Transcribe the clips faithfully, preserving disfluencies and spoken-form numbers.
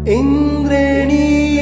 इंद्रेणी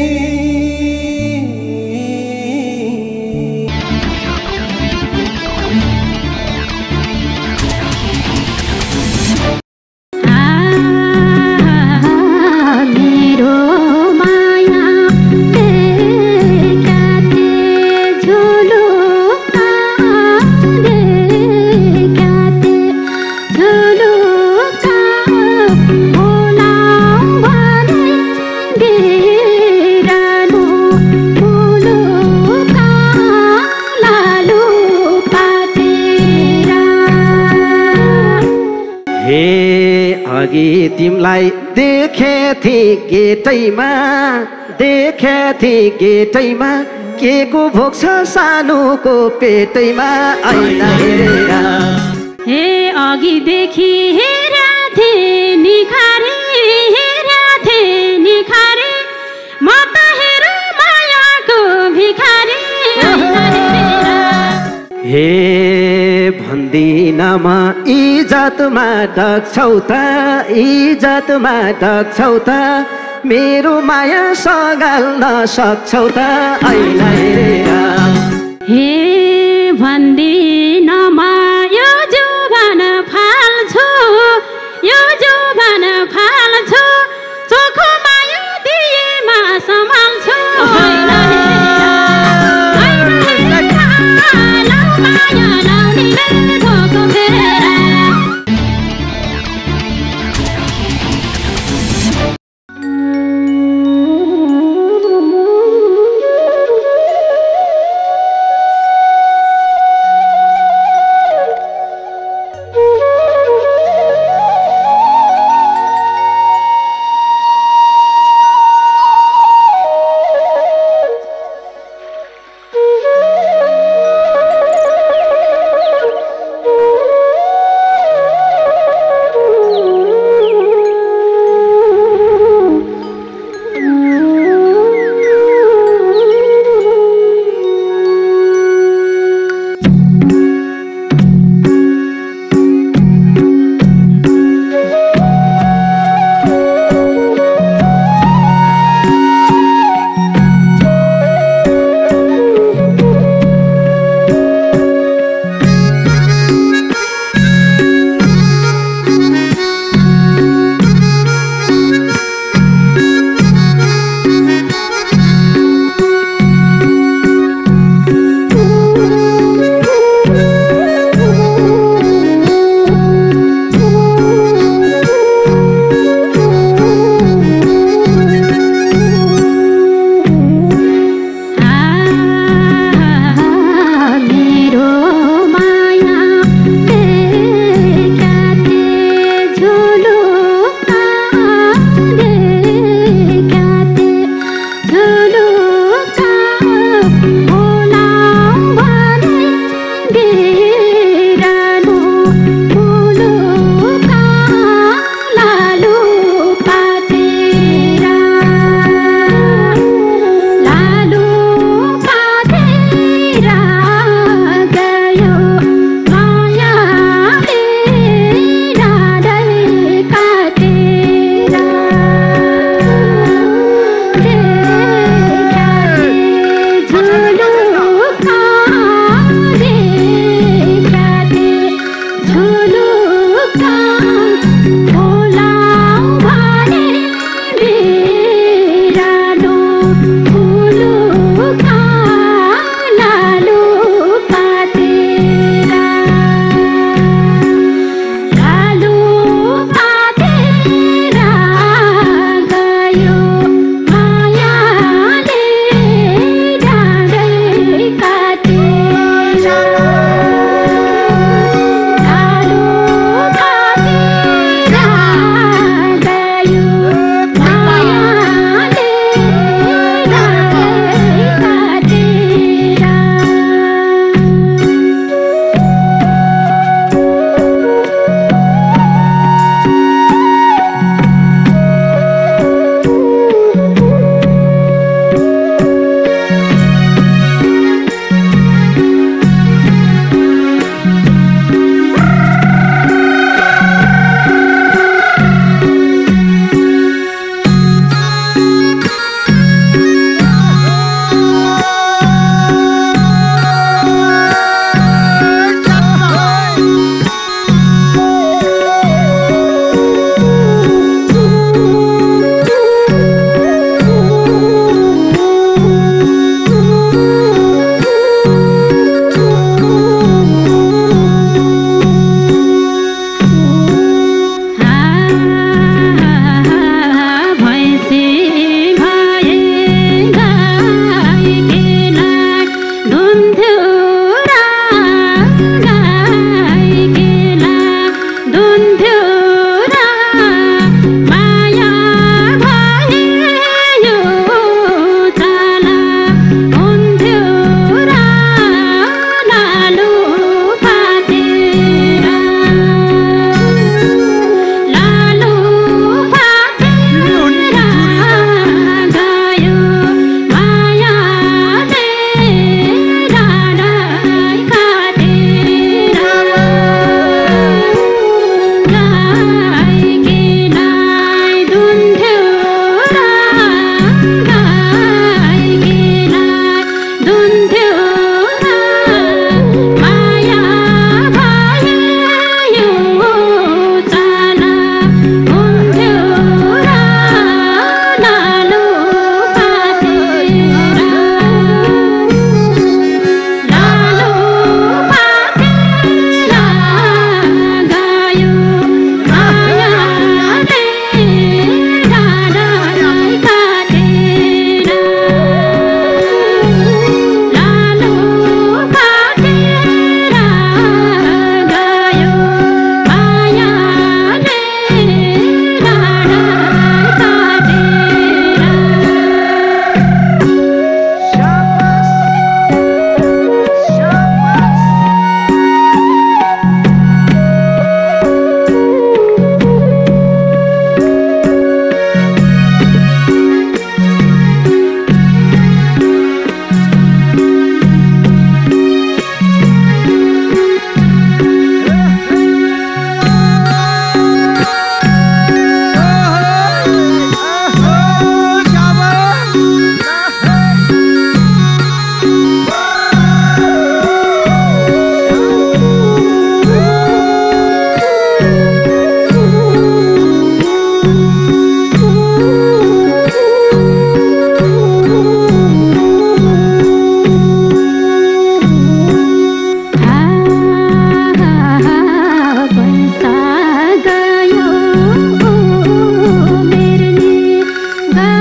तिमलाई देखे थिए गेटैमा देखे थिए गेटैमा के को भोग छ सानोको पेटैमा ऐना हेरेर हे अघि देखि हेरा थे निखारे हेरा थे निखारे म त हेर मायाको भिखारी ऐना हेरेर हे भन्दिनमा इज्जतमा ढक्छौ त इज्जतमा ढक्छौ त मेरो माया सगाल्न सक्छौ त ऐना हेरेर हे भन्दिनमा यो जुबान फाल्छु यो जुबान फाल्छु चोखो माया दिएमा सम्हाल्छु ऐना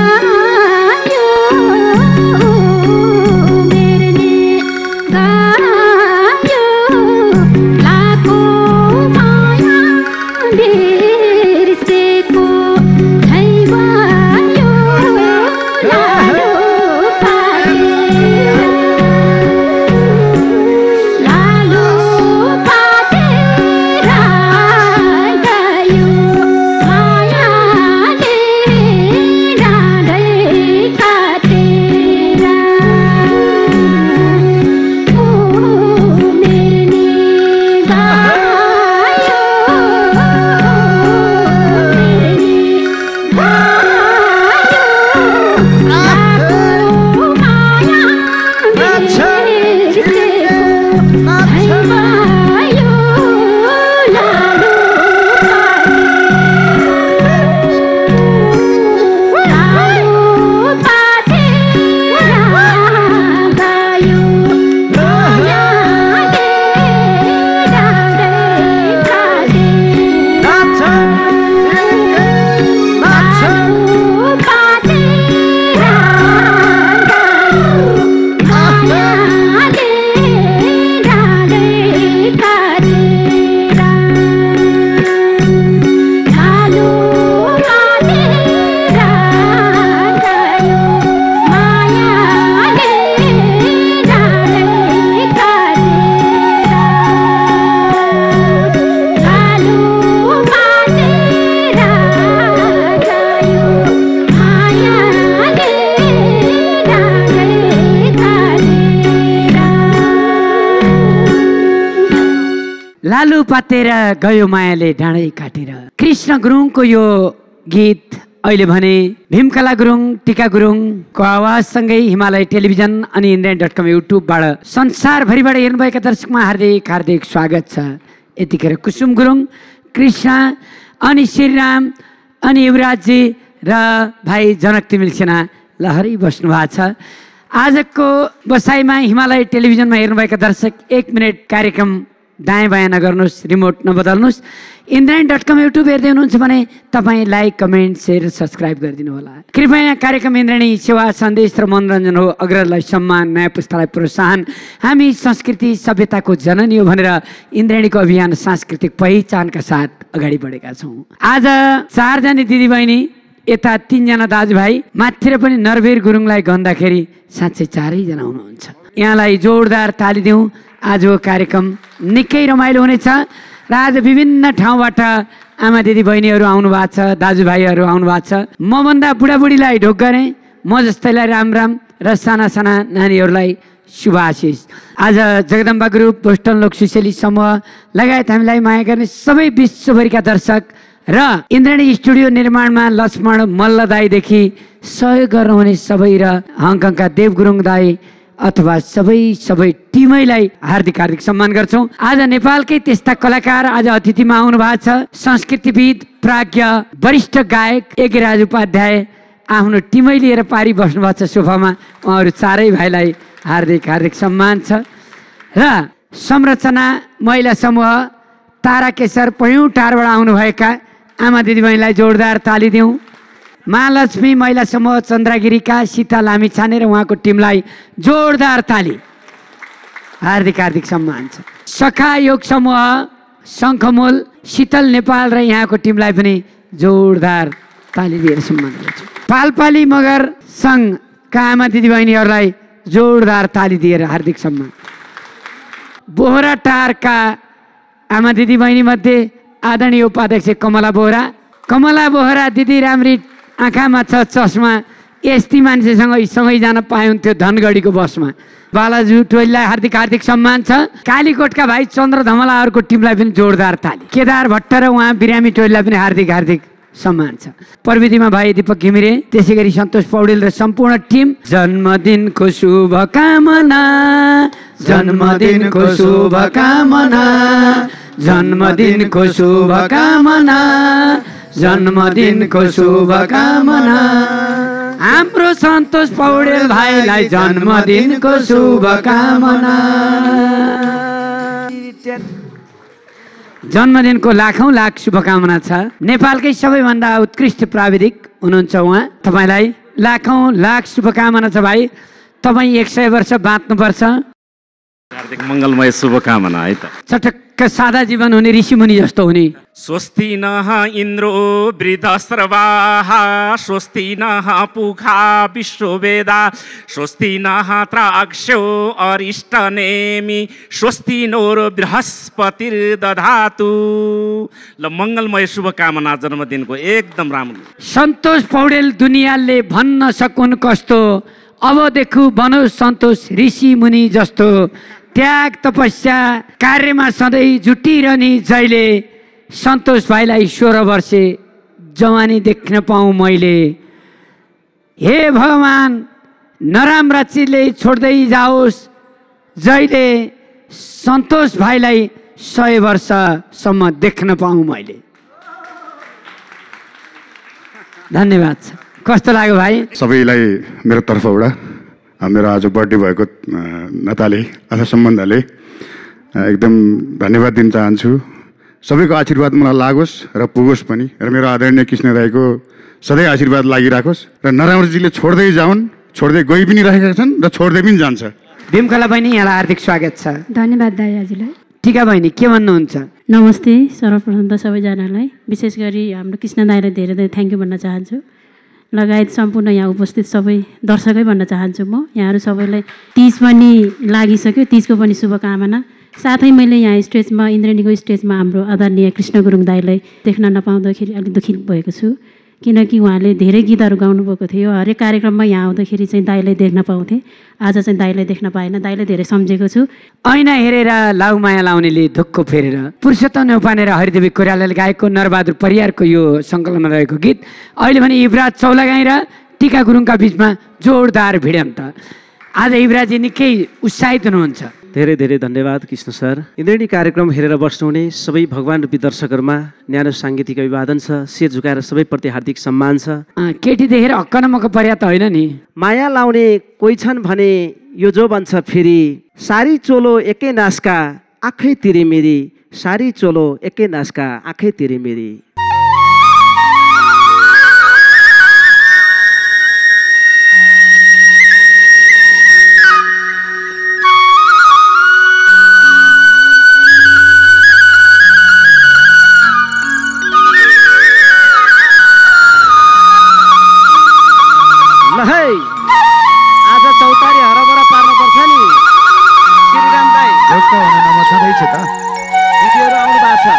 लालु पातेर गयो मायाले डाँडै काटेर। कृष्ण गुरुङको यो गीत अहिले भने भीमकला गुरुङ, टिका गुरुङको आवाजसँगै हिमालय टेलिभिजन अनि इन्डियन डट कम युट्युबबाट संसारभरिबाट हेर्नुभएका दर्शकमा हार्दिक हार्दिक स्वागत छ। यतिखेर कुसुम गुरुङ, कृष्ण अनि श्रीराम अनि युवराजजी र भाइ जनक तिमिल सेना लहरै बस्नु भएको छ। आजको बसाइमा हिमालय टेलिभिजनमा हेर्नुभएका दर्शक एक मिनट कार्यक्रम दायाँ बायाँ नगर्नुहोस्, रिमोट नबदल्नुहोस्। इन्द्रायण डट कम युट्युब हेर्दै हुनुहुन्छ भने तपाईँ लाइक, कमेन्ट, सेयर, सब्सक्राइब गरिदिनु होला। कृपया कार्यक्रम इन्द्रायणी सेवा, सन्देश र मनोरञ्जन हो। अग्रजलाई सम्मान, नयाँ पुस्तालाई प्रोत्साहन, हामी संस्कृति सभ्यताको जननी हो भनेर इन्द्रायणीको अभियान सांस्कृतिक पहिचानका साथ अगाडि बढेका छौँ। आज चारजना दिदीबहिनी, यता तिनजना दाजुभाइ, माथितिर पनि नरवीर गुरुङलाई गन्दाखेरि साँच्चै चारैजना हुनुहुन्छ। यहाँलाई जोरदार ताली दिउँ। आजको कार्यक्रम निकै रमाइलो हुनेछ र आज विभिन्न ठाउँबाट आमा दिदी बहिनीहरू आउनु भएको छ, दाजुभाइहरू आउनु भएको छ। मभन्दा बुढाबुढीलाई ढोक गरेँ, म जस्तैलाई राम राम र साना साना नानीहरूलाई शुभ आशिष। आज जगदम्बा ग्रुप, बोस्टन लोक सुशेली समूह लगायत हामीलाई माया गर्ने सबै विश्वभरिका दर्शक र इन्द्रायणी स्टुडियो निर्माणमा लक्ष्मण मल्ल दाईदेखि सहयोग गर्नुहुने सबै र हङकङका देव गुरुङ दाई अथवा सबै सबै टिमैलाई हार्दिक हार्दिक सम्मान गर्छौँ। आज नेपालकै त्यस्ता कलाकार आज अतिथिमा आउनु भएको छ। संस्कृतिविद, प्राज्ञ, वरिष्ठ गायक एकेराज उपाध्याय आफ्नो टिमै लिएर पारी बस्नु भएको छ सोफामा। उहाँहरू चारै भाइलाई हार्दिक हार्दिक सम्मान छ। र संरचना महिला समूह तारा केशर पयौँ टारबाट आउनुभएका आमा दिदीबहिनीलाई जोरदार ताली दिउँ। महालक्ष्मी महिला समूह चन्द्रगिरीका सीता लामी छाने र उहाँको टिमलाई जोरदार ताली, हार्दिक हार्दिक सम्मान छ। सखा योग समूह शङ्खमूल शीतल नेपाल र यहाँको टिमलाई पनि जोरदार ताली दिएर सम्मान गर्छु। पालपाली मगर सङ्घका आमा दिदीबहिनीहरूलाई जोरदार ताली दिएर हार्दिक सम्मान। बोहरा टारका आमा दिदीबहिनी मध्ये आदरणीय उपाध्यक्ष कमला बोहरा। कमला बोहरा दिदी राम्री, आँखामा छ चस्मा, यस्ती मान्छेसँग सँगै जान पाउँथ्यो धनगढीको बसमा। बालाजु टोलीलाई हार्दिक हार्दिक सम्मान छ। कालीकोटका भाइ चन्द्र धमलाहरूको टिमलाई पनि जोरदार ताली। केदार भट्ट र उहाँ बिरामी टोलीलाई पनि हार्दिक हार्दिक सम्मान छ। प्रविधिमा भाइ दीपक घिमिरे, त्यसै गरी सन्तोष पौडेल र सम्पूर्ण टिम। जन्मदिनको शुभकामना, जन्मदिनको शुभकामना, जन्मदिनको शुभकामना, जन्मदिनको शुभकामना। हाम्रो सन्तोष पौडेल भाइलाई जन्मदिनको शुभकामना। जन्मदिनको लाखौँ लाख शुभकामना छ। नेपालकै सबैभन्दा उत्कृष्ट प्राविधिक हुनुहुन्छ उहाँ। तपाईँलाई लाखौँ लाख शुभकामना छ भाइ। तपाईँ एक सय वर्ष बाँच्नुपर्छ। हार्दिक मङ्गलमय शुभकामना है त। चटक्क सादा जीवन हुने, ऋषिमुनि जस्तो हुने। स्वस्ति नः इन्द्रो वृद्धस्रवाः स्वस्ति नः पूषा विश्ववेदा स्वस्ति नः त्राक्षो अरिष्टनेमि स्वस्ति नोर बृहस्पतिर्दधातु। ल मङ्गलमय शुभकामना जन्मदिनको एकदम राम्रो। सन्तोष पौडेल दुनियाँले भन्न सकुन् कस्तो, अब देखु बनोस् सन्तोष ऋषि मुनि जस्तो। त्याग तपस्या कार्यमा सधैँ जुटिरहने जहिले, सन्तोष भाइलाई सोह्र वर्षे जवानी देख्न पाऊँ मैले। हे भगवान् नराम्रा चिजले छोड्दै जाओस् जहिले, सन्तोष भाइलाई सय वर्षसम्म देख्न पाऊँ मैले। धन्यवाद छ। कस्तो लाग्यो भाइ? सबैलाई मेरो तर्फबाट मेरो आज बर्थडे भएको नाताले अथवा सम्बन्धले एकदम धन्यवाद दिन चाहन्छु। सबैको आशीर्वाद मलाई लागोस् र पुगोस् पनि, र मेरो आदरणीय कृष्ण दाइको सधैँ आशीर्वाद लागिराखोस्, र नराम्रो चिजले छोड्दै जाउन्, छोड्दै गइ पनि रहेका छन् र छोड्दै पनि जान्छ। भीमकला बहिनी, यहाँलाई हार्दिक स्वागत छ। धन्यवाद दाइ हजुरलाई। टिका बहिनी के भन्नुहुन्छ? नमस्ते। सर्वप्रथम त सबैजनालाई, विशेष गरी हाम्रो कृष्ण दाइलाई धेरै धेरै थ्याङ्क यू भन्न चाहन्छु, लगायत सम्पूर्ण यहाँ उपस्थित सबै दर्शकै भन्न चाहन्छु। म यहाँहरू सबैलाई तिज पनि लागिसक्यो, तिजको पनि शुभकामना। साथै मैले यहाँ स्टेजमा, इन्द्रेणीको स्टेजमा हाम्रो आदरणीय कृष्ण गुरुङ दाइलाई देख्न नपाउँदाखेरि अलिक दुःखी भएको छु, किनकि उहाँले धेरै गीतहरू गाउनुभएको थियो। हरेक कार्यक्रममा यहाँ आउँदाखेरि चाहिँ दाइलाई देख्न पाउँथेँ, आज चाहिँ दाइलाई देख्न पाएन। दाइलाई धेरै सम्झेको छु। ऐना हेरेर लाउ माया लाउनेले धुक्को फेरेर, पुरुषोत्तम न्यौपाने र हरिदेवी कोइरालाले गाएको नरबहादुर परियारको यो सङ्कलनमा रहेको गीत। अहिले भने युवराज चौलागाई र टिका गुरुङका बिचमा जोरदार भिडन्त। आज युवराजी निकै उत्साहित हुनुहुन्छ। धेरै धेरै धन्यवाद कृष्ण सर। इन्द्रेणी कार्यक्रम हेरेर बस्नुहुने सबै भगवान रूपी दर्शकहरूमा न्यानो साङ्गीतिक अभिवादन छ। शिर झुकाएर सबैप्रति हार्दिक सम्मान छ। केटी देखेर हक्कनमक्क पर्या त होइन नि। माया लाउने कोही छन् भने यो जो भन्छ फेरि, सारी चोलो एकै नासका आँखै तिरी मेरी, सारी चोलो एकै नासका आँखै तिरी मेरी। आज चौतारी हरबरा पार्नुपर्छ नि श्रीराम दाई। ढुक्क हुनु नमछँदैछ त, भिडियोहरू आउनु भएको छ।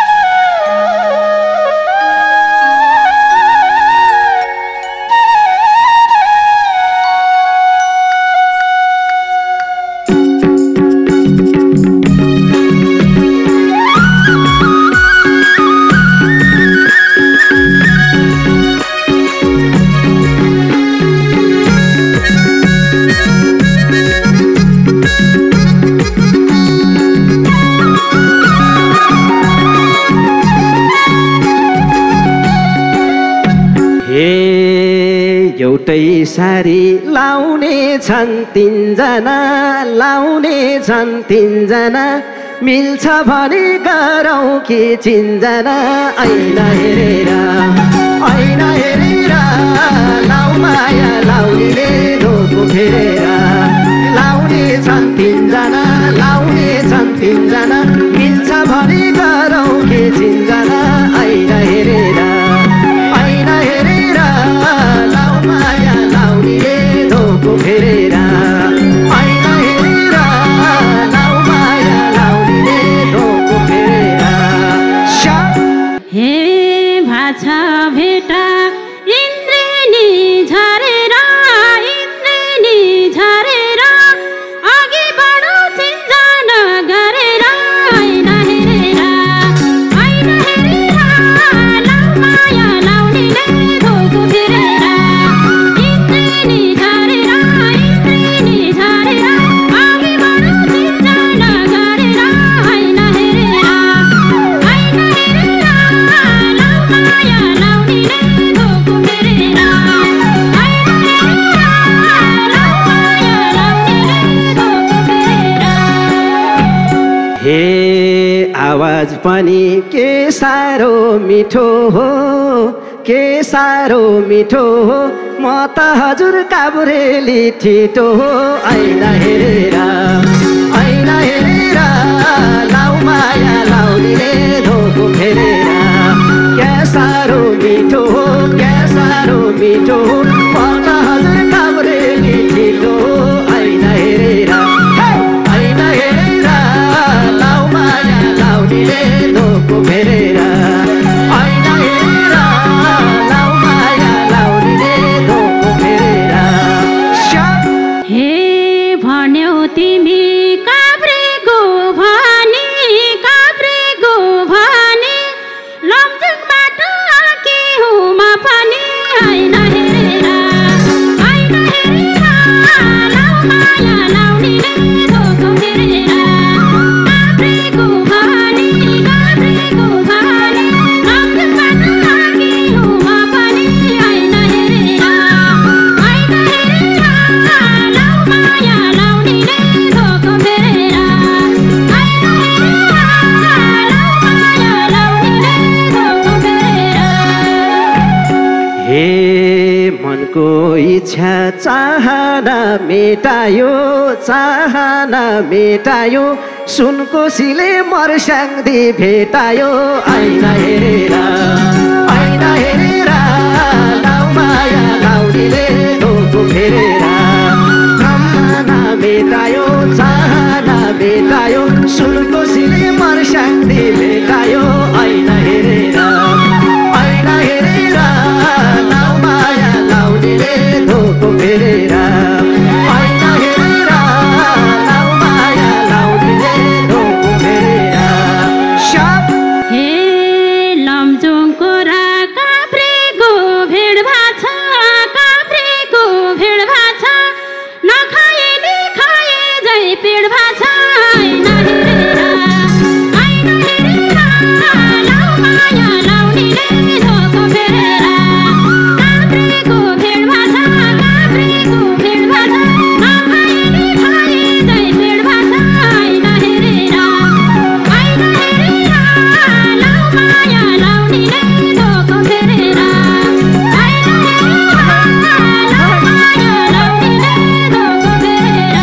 एउटै सारी लाउने छन् तिनजना, लाउने छन् तिनजना, मिल्छ भने गरौँ कि चिन्जना। ऐना हेरेर ऐना हेरेर लाउ माया लाउनेले धोको फेरेर, लाउने छन् तिनजना, लाउने छन् तिनजना, मिल्छ भने गरौँ कि चिन्जना। ऐना हेरेर ऐना हेरेर लाउ माया लाउनेले धोको फेरेर, ऐना हेरेर लाउ माया लाउनेले धोको फेरेर। हे भाषा भेटा इन्द्रेणी झरेर, इन्द्रेणी झरेर अघि बढो चिन्जन गरेर। ऐना हेरेर ऐना हेरेर लाउ माया लाउनेले धोको फेरेर, इन्द्रेणी झरेर, इन्द्रेणी झरेर अघि बढो चिन्जन गरेर। ऐना हेरेर ऐना हेरेर लाउ माया लाउनेले धोको फेरेर, ऐना हेरेर लाउ माया लाउनेले धोको फेरेर। हे आवाज पनि के साह्रो मिठो हो, के साह्रो मिठो हो, म त हजुर काभ्रेली ठिटो हो ऐना हेरेर ऐना हेरेर लाउ माया लाउनेले धोको फेरेर क्या साह्रो मिठो हो क्या साह्रो मिठो हो म त हजुर काभ्रेली ठिटो हो ऐना हेरेर ऐना हेरेर लाउ माया लाउनेले धोको फेरेर ऐना हेरेर लाउ माया लाउनेले धोको फेरेर हे भन्यौ तिमी काभ्रेको भने काभ्रेको भने लमजुङबाट आकी हुँ म पनि ऐना हेरेर ऐना हेरेर लाउ माया लाउनेले धोको फेरेर काभ्रेको भने काभ्रेको भने लमजुङबाट आकी हुँ म पनि ऐना हेरेर ऐना हेरेर लाउ माया लाउनेले धोको फेरेर ऐना हेरेर लाउ माया लाउनेले धोको फेरेर हे मनको इच्छा चाहना मेटायो चाहना मेटायो सुनकोसीले मर्स्याङ्दी भेटायो ऐना हेरेर ऐना हेरेर लाउ माया लाउनेले धोको फेरेर चाहना मेटायो चाहना मेटायो सुनकोसीले मर्स्याङ्दी भेटायो ऐना हेरेर ऐना हेरेर लाउ माया लाउनेले धोको फेरेर ऐना हेरेर लाउ माया लाउनेले धोको फेरेर शाप हे लमजुङको र काभ्रेको भेड भाछ काभ्रेको भेड भाछ नखाए नि खाए जै पेड भाछ ऐना हेरेर ऐना हेरेर लाउ माया लाउनेले धोको फेरेर काभ्रेको भेड भाछ काभ्रेको भेड भाछ नखाए नि खाए जै पेड भाछ ऐना हेरेर ऐना हेरेर लाउ माया लाउनेले धोको फेरेर ऐना हेरेर लाउ माया लाउनेले धोको फेरेर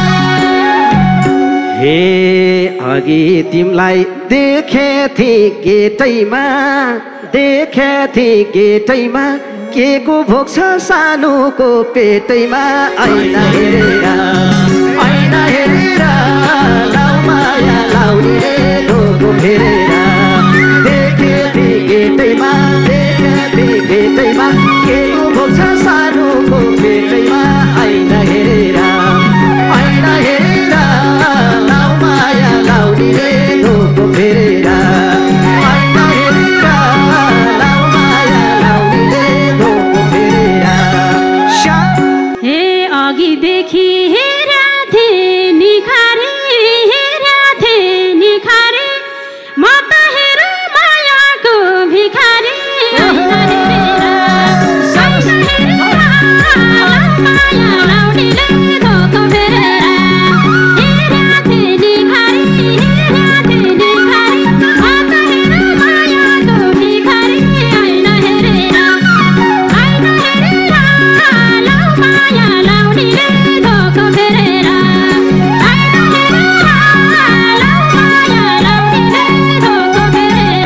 हे अघि तिमलाई देखे थिए गेटैमा देखे थिए गेटैमा के को भोग छ सानोको पेटैमा ऐना हेरेर ऐना हेरेर लाउ माया लाउनेले धोको फेरेर देखे थिए गेटैमा देखे थिए गेटैमा के को भोग छ सानोको पेटैमा ऐना हेरेर ऐना हेरेर लाउ माया लाउनेले धोको फेरेर ऐना हेरेर लाउ माया लाउनेले धोको फेरेर शाप हे अघिदेखि हेराथे निखारे हेराथे निखारे म त हेर मायाको भिखारी ऐना हेरेर ऐना हेरेर लाउ माया लाउनेले धोको फेरेर हेराथे निखारे हेराथे निखारे म त हेर मायाको भिखारी ऐना हेरेर ऐना हेरेर लाउ माया लाउनेले धोको फेरेर ऐना हेरेर लाउ माया लाउनेले धोको फेरेर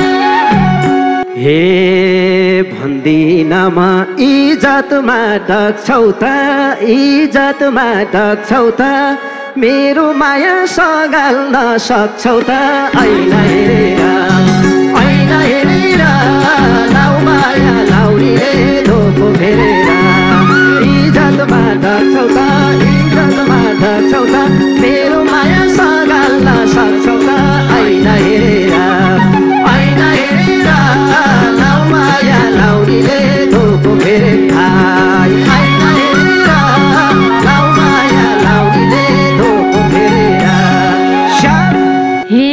हे भन्दिनमा इज्जतमा ढक्छौ त इज्जतमा ढक्छौ त मेरो माया सगाल्न सक्छौ त ऐना हेरेर ऐना हेरेर लाउ माया लाउनेले धोको फेरेर इज्जतमा ढक्छौ त इज्जतमा ढक्छौ त मेरो माया सगाल्न सक्छौ त ऐना हेरेर ऐना हेरेर लाउ माया लाउनेले धोको फेरेर ऐना हेरेर लाउ माया लाउनेले धोको फेरेर शाप हे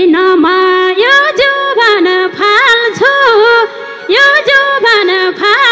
भन्दिनमा यो जुबान फाल्छु यो जुबान फाल्छु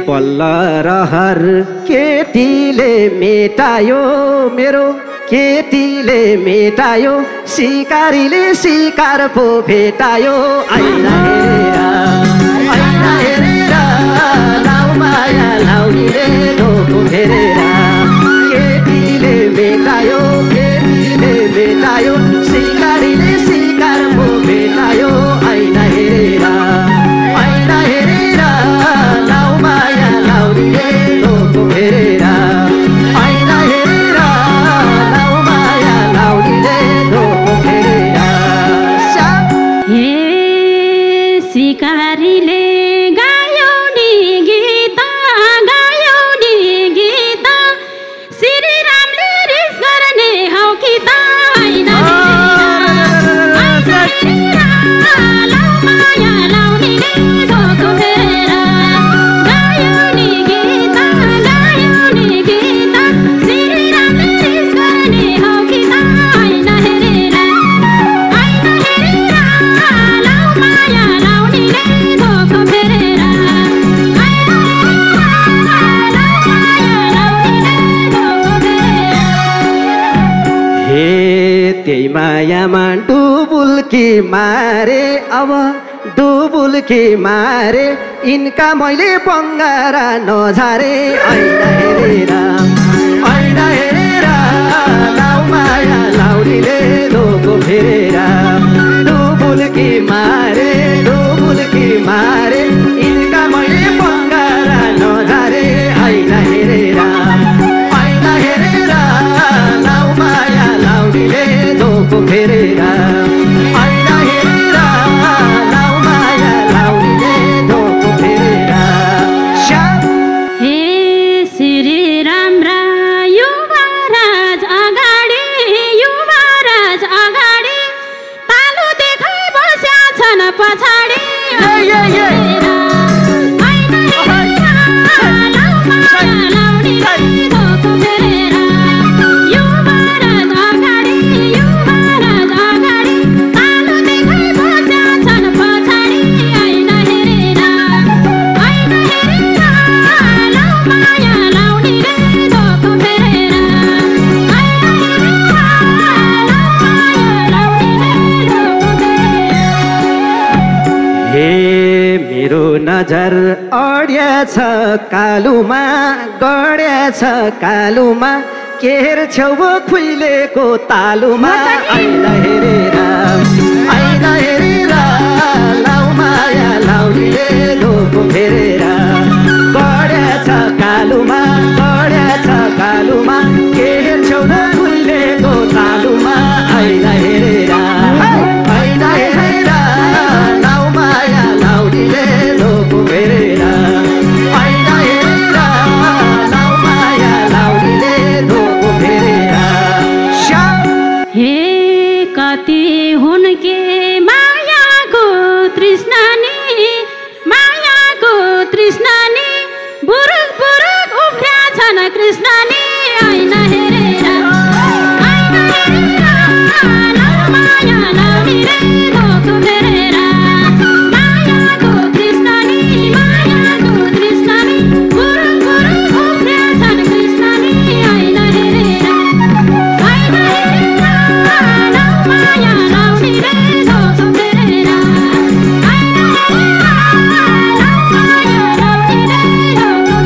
बल्ल रहर केटीले मेटायो मेरो केटीले मेटायो सिकारीले सिकार पो भेटायो ऐना हेरेर ऐना हेरेर लाउ माया लाउनीले धोको हेरेर केटीले मेटायो केटीले मेटायो सिकारीले सिकार पो भेटायो ऐना हेरेर ऐना हेरेर लाउ माया लाउनीले धोको हेरेर ऐना हेरेर लाउ माया लाउनीले धोको हेरेर हे सिकारीले गायो नि गीत गायो नि गीत श्री रामले रिस गर्ने हौ कि त ऐना हेरेर लाउ माया लाउनीले धोको हेरेर गायो नि गीत गायो नि गीत श्री रामले रिस गर्ने हौ कि त ऐना हेरेर ऐना हेरेर लाउ माया लाउनीले धोको हेरेर ऐना हेरेर लाउ माया लाउनीले धोको हेरेर हे त्यही मायामा डुबुल्की मारे अब डुबुल्की मारे यिनका मैले बङ्गारा नझारे ऐना हेरेर ऐना हेरेर लाउ माया लाउनीले धोको फेरेर डुबुल्की मारे डुबुल्की मारे यिनका मैले बङ्गारा नझारे ऐना हेरेर ऐना हेरेर लाउ माया लाउनीले धोको फेरेर ऐना हेरेर लाउ माया लाउनीले धोको फेरेर श्याम हे श्री राम र युवराज अगाडि युवराज अगाडि तालु देखाइ बस्या छन् पछाडि ऐना हेरेर लाउ माया लाउनीले धोको हेरेर युवराज अगाडि युवराज अगाडि तालु देखाइ बस्या छन् पछाडि ऐना हेरेर ऐना हेरेर लाउ माया लाउनीले धोको हेरेर ऐना हेरेर लाउ माया लाउनीले धोको हेरेर हे मेरो नजर अड्या छ कालुमा गड्या छ कालुमा के हेर्छौ खुइलेको तालुमा ऐना हेरेर ऐना हेरेर लाउ माया लाउनीले धोको फेरेर गड्या छ कालुमा गड्या छ कालुमा के हेर्छौ खुइलेको तालुमा ऐना हेरेर ऐना हेरेर लाउ माया लाउनीले धोको फेरेर ऐना हेरेर लाउ माया लाउनीले धोको फेरेर श्याम हे कति हुन् के मायाको तृष्णा नि मायाको तृष्णा नि बुरुक बुरुक उफ्र्या छन् कृष्ण नि ऐना हेरेर ऐना हेरेर लाउ माया लाउनीले धोको हेरेर मायाको तृष्णा नि मायाको तृष्णा नि बुरुक बुरुक उफ्र्या छन् कृष्ण नि ऐना हेरेर ऐना हेरेर लाउ माया लाउनीले धोको हेरेर ऐना हेरेर लाउ माया लाउनीले धोको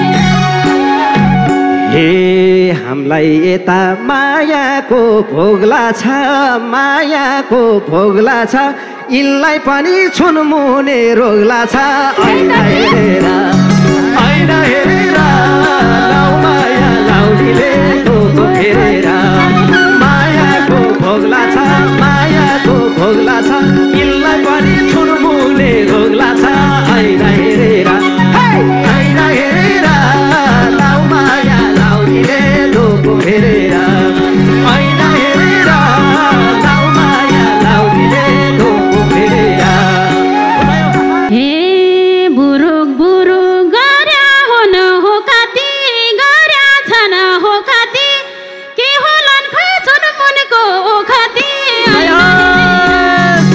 हेरेर हे हामीलाई यता मायाको भोग्ला छ मायाको भोग्ला छ यिनलाई पनि छुनमुने रोग्ला छ ऐना हेरेर ऐना हेरेर लाउ माया लाउनीले धोको फेरेर मायाको भोग्ला छ मायाको भोग्ला छ यिनलाई पनि छुनमुने रोग्ला छ ऐना हेरेर ऐना हेरेर लाउ माया लाउनीले धोको फेरेर ऐना हेरेर लाउ माया लाउनीले धोको फेरेर हे बुरुक बुरुक गर्या हुन् हो कति गर्या छन् हो कति के होलान् खै छन् मुनको ओखति ऐना हेरेर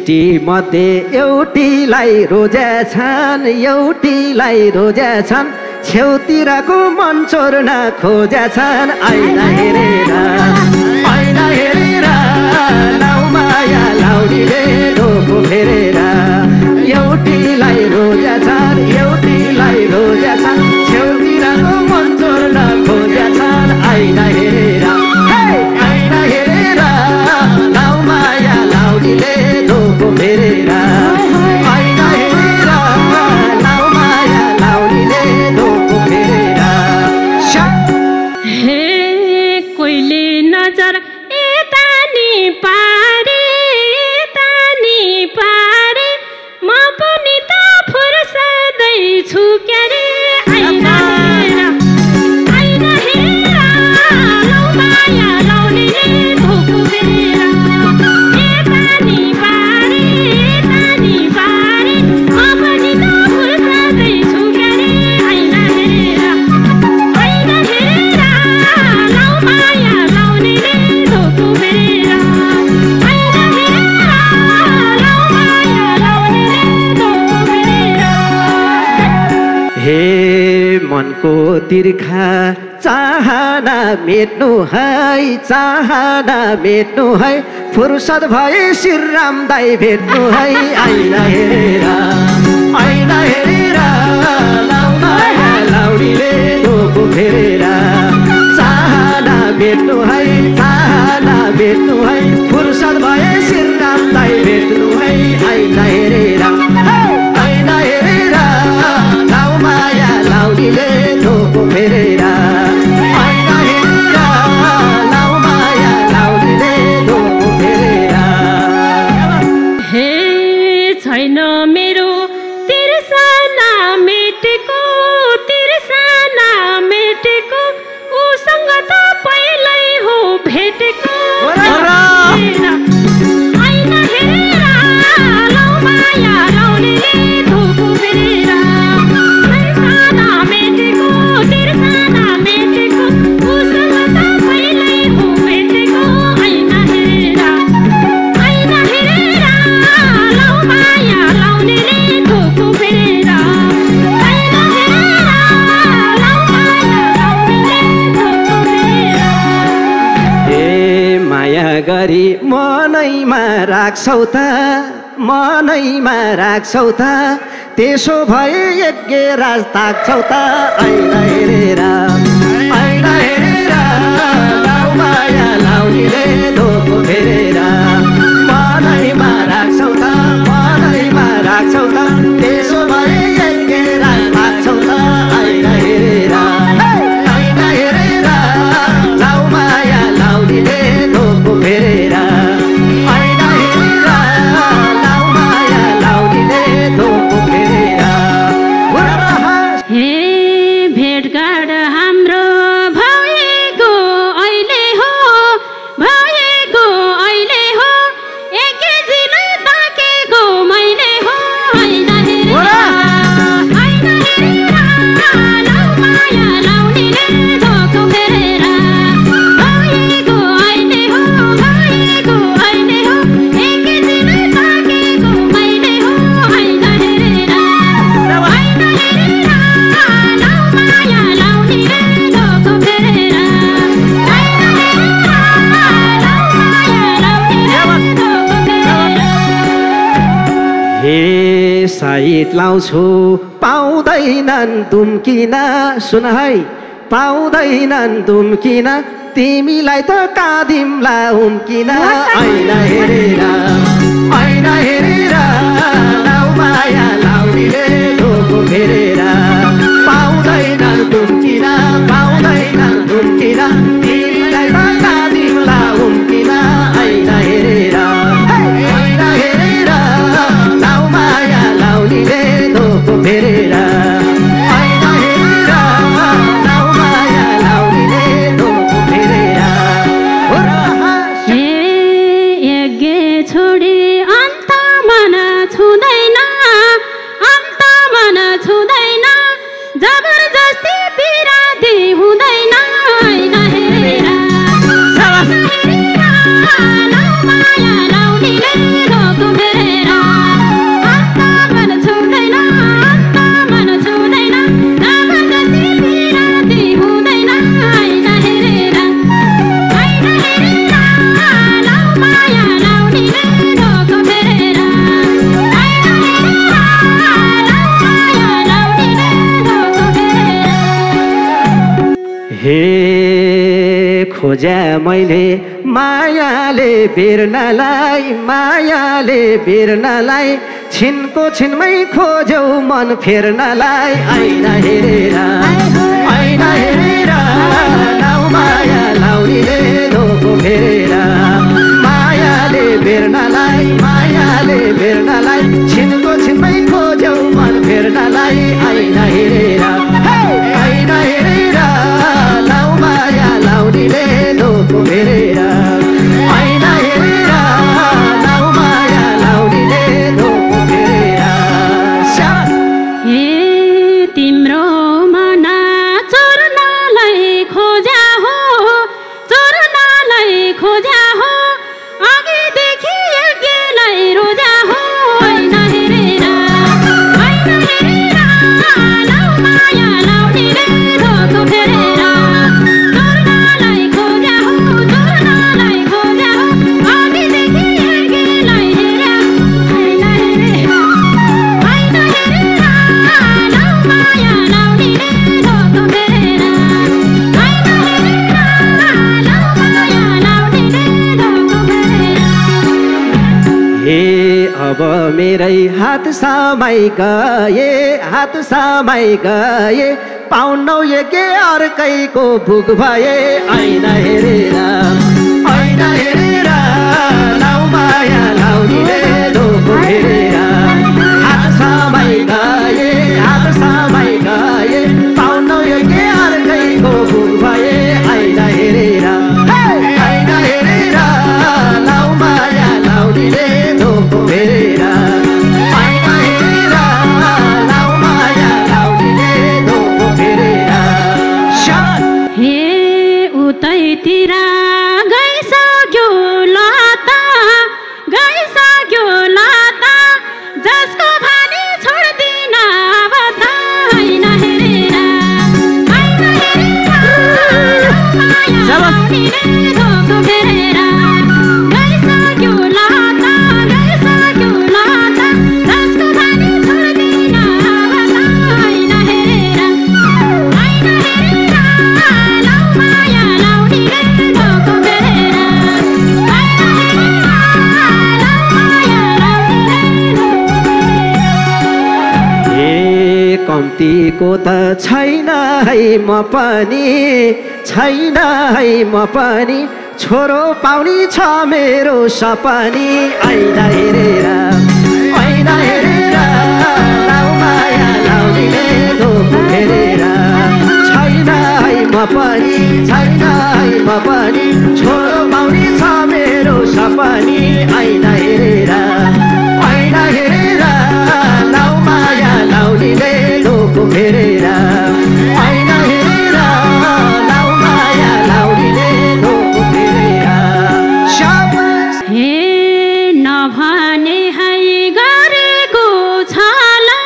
केटी मध्ये एउटीलाई रोजेछन् एउटीलाई रोजेछन् छेउतिरको मन चोर्न खोजेछन् ऐना हेरेर ऐना हेरेर लाउ माया लाउनीले ढोको फेरेर एउटीलाई रोजेछन् एउटीलाई रोजेछन् छेउतिरको मन चोर्न खोजेछन् ऐना हेरेर ऐना हेरेर लाउ माया लाउनीले ढोको फेरेर ऐना हेरेर लाउ माया लाउनीले ढोको फेरेर हे कोइले नजर यता नि पारे यता नि पारे म पनि त फुर्सदै छु के रे ऐना हेरेर ऐना हेरेर लाउ माया लाउनीले ढोको फेरेर यता नि पारे यता नि पारे म पनि त फुर्सदै छु के रे ऐना हेरेर ऐना हेरेर लाउ माया लाउनीले ढोको फेरेर ऐना हेरेर लाउ माया लाउनीले ढोको फेरेर हे मनको तिर्खा चाहना मेट्नु है चाहना मेट्नु है फुर्सद भए श्रीराम दाई भेट्नु है ऐना हेरेर ऐना हेरेर लाउ माया लाउनीले ढोको फेरेर चाहना मेट्नु है चाहना मेट्नु है फुर्सद भए श्रीराम दाई भेट्नु है ऐना हेरेर ऐना हेरेर लाउ माया लाउनीले ढोको फेरेर ऐना हेरेर लाउ माया लाउनीले ढोको फेरेर हे छैन मेरो तिर्सना मेटेको तिर्सना मेटेको उसँग त पहिल्यै हो भेटेको ऐना हेरेर लाउ माया लाउनीले ढोको फेरेर तिर्सना मेटेको तिर्सना मेटेको उसँग त पहिल्यै हो भेटेको ऐना हेरेर ऐना हेरेर लाउ माया लाउनीले ढोको फेरेर ऐना हेरेर लाउ माया लाउनीले ढोको फेरेर हे माया गरी मनैमा राख्छौ त मनैमा राख्छौ त त्यसो भए यज्ञ राज ताक्छौ त ऐना हेरेर ऐना हेरेर लाउ माया लाउनीले ढोको फेरेर मनैमा राख्छौ त मनैमा राख्छौ त त्यसो भए यज्ञ राज ताक्छौ त ऐना हेरेर ऐना हेरेर लाउ माया लाउनीले ढोको फेरेर ऐना हेरेर लाउ माया लाउनीले ढोको फेरेर हे भेटघाट हाम्रो भएको अहिले हो भएको अहिले हो एकैजिलै ताकेको मैले हो ऐना हेरेर ऐना हेरेर लाउ माया लाउनीले ढोको फेरेर भएको अहिले हो भएको अहिले हो एकैजिलै ताकेको मैले हो ऐना हेरेर ऐना हेरेर लाउ माया लाउनीले ढोको फेरेर ऐना हेरेर लाउ माया लाउनीले ढोको फेरेर हे साइट लाउँछु पाउँदैनन् दुम्किन सुन है पाउँदैनन् दुम्किन तिमीलाई त कादिमला उम्किन ऐना हेरेर ऐना हेरेर लाउ माया लाउनीले ढोको फेरेर पाउँदैनन् दुम्किन पाउँदैनन् दुम्किन तिमीलाई त कादिमला उम्किन ऐना हेरेर ऐना हेरेर लाउ माया लाउनीले ढोको फेरेर ऐना हेरेर लाउ माया लाउनीले ढोको फेरेर हे यज्ञ छोडी अन्त मन छुँदैन अन्त मन छुँदैन जबरजस्ती बिरादी हुँदैन ऐना हेरेर ऐना हेरेर लाउ माया लाउनीले ढोको फेरेर हे खोजे मैले मायाले बेर्नलाई मायाले बेर्नलाई छिनको छिनमै खोज्यौ मन फेर्नलाई ऐना हेरेर ऐना हेरेर लाउ माया लाउनीले धोको फेरेर मायाले बेर्नलाई मायाले बेर्नलाई छिनको छिनमै खोज्यौ मन फेर्नलाई ऐना हेरेर ऐना हेरेर लाउ माया लाउनीले धोको फेरेर ऐना हेरेर लाउ माया लाउनीले धोको फेरेर हे तिम्रो मना चोर्नलाई खोज्या हो चोर्नलाई खोज्या हो अघिदेखि यज्ञलाई रोजा हो ऐना हेरेर ऐना हेरेर लाउ माया लाउनीले धोको फेरेर चोर्नलाई खोज्या हो चोर्नलाई खोज्या हो अघिदेखि यज्ञलाई हेर्या ऐना हेरेर ऐना हेरेर लाउ माया लाउनीले धोको फेरेर ऐना हेरेर लाउ माया लाउनीले धोको फेरेर हे अब मेरै हात समाइ गए हात समाइ गए पाउनौ यज्ञ अर्कैको भुक भए ऐना हेरेर ऐना हेरेर लाउ माया लाउनीले धोको फेरेर हात समाइ गए हात समाइ गए पाउनौ यज्ञ अर्कैको भुक भए ऐना हेरेर ऐना हेरेर लाउ माया लाउनीले धोको फेरेर ऐना हेरेर लाउ माया लाउनीले धोको फेरेर हे उतैतिर गइसक्यो लता गइसक्यो लता जसको भानी छोड्दिन अब त ऐना हेरेर ऐना हेरेर माया लाउनीले धोको फेरेर गइसक्यो लता गइसक्यो लता जसको भानी छोड्दिन अब त ऐना हेरेर ऐना हेरेर लाउ माया लाउनीले धोको फेरेर ऐना हेरेर लाउ माया लाउनीले धोको फेरेर हे कम्तीको त छैन है म पनि छैन है म पनि छोरो पाउनी छ मेरो सपनी ऐना हेरेर ऐना हेरेर लाउ माया लाउनीले धोको फेरेर छैन है म पनि छैन है म पनि छोरो पाउनी छ मेरो सपनी ऐना हेरेर ऐना हेरेर लाउ माया लाउनीले धोको फेरेर ऐना हेरेर लाउ माया लाउनीले धोको फेरेर शाबास हे नभने है गरेको छला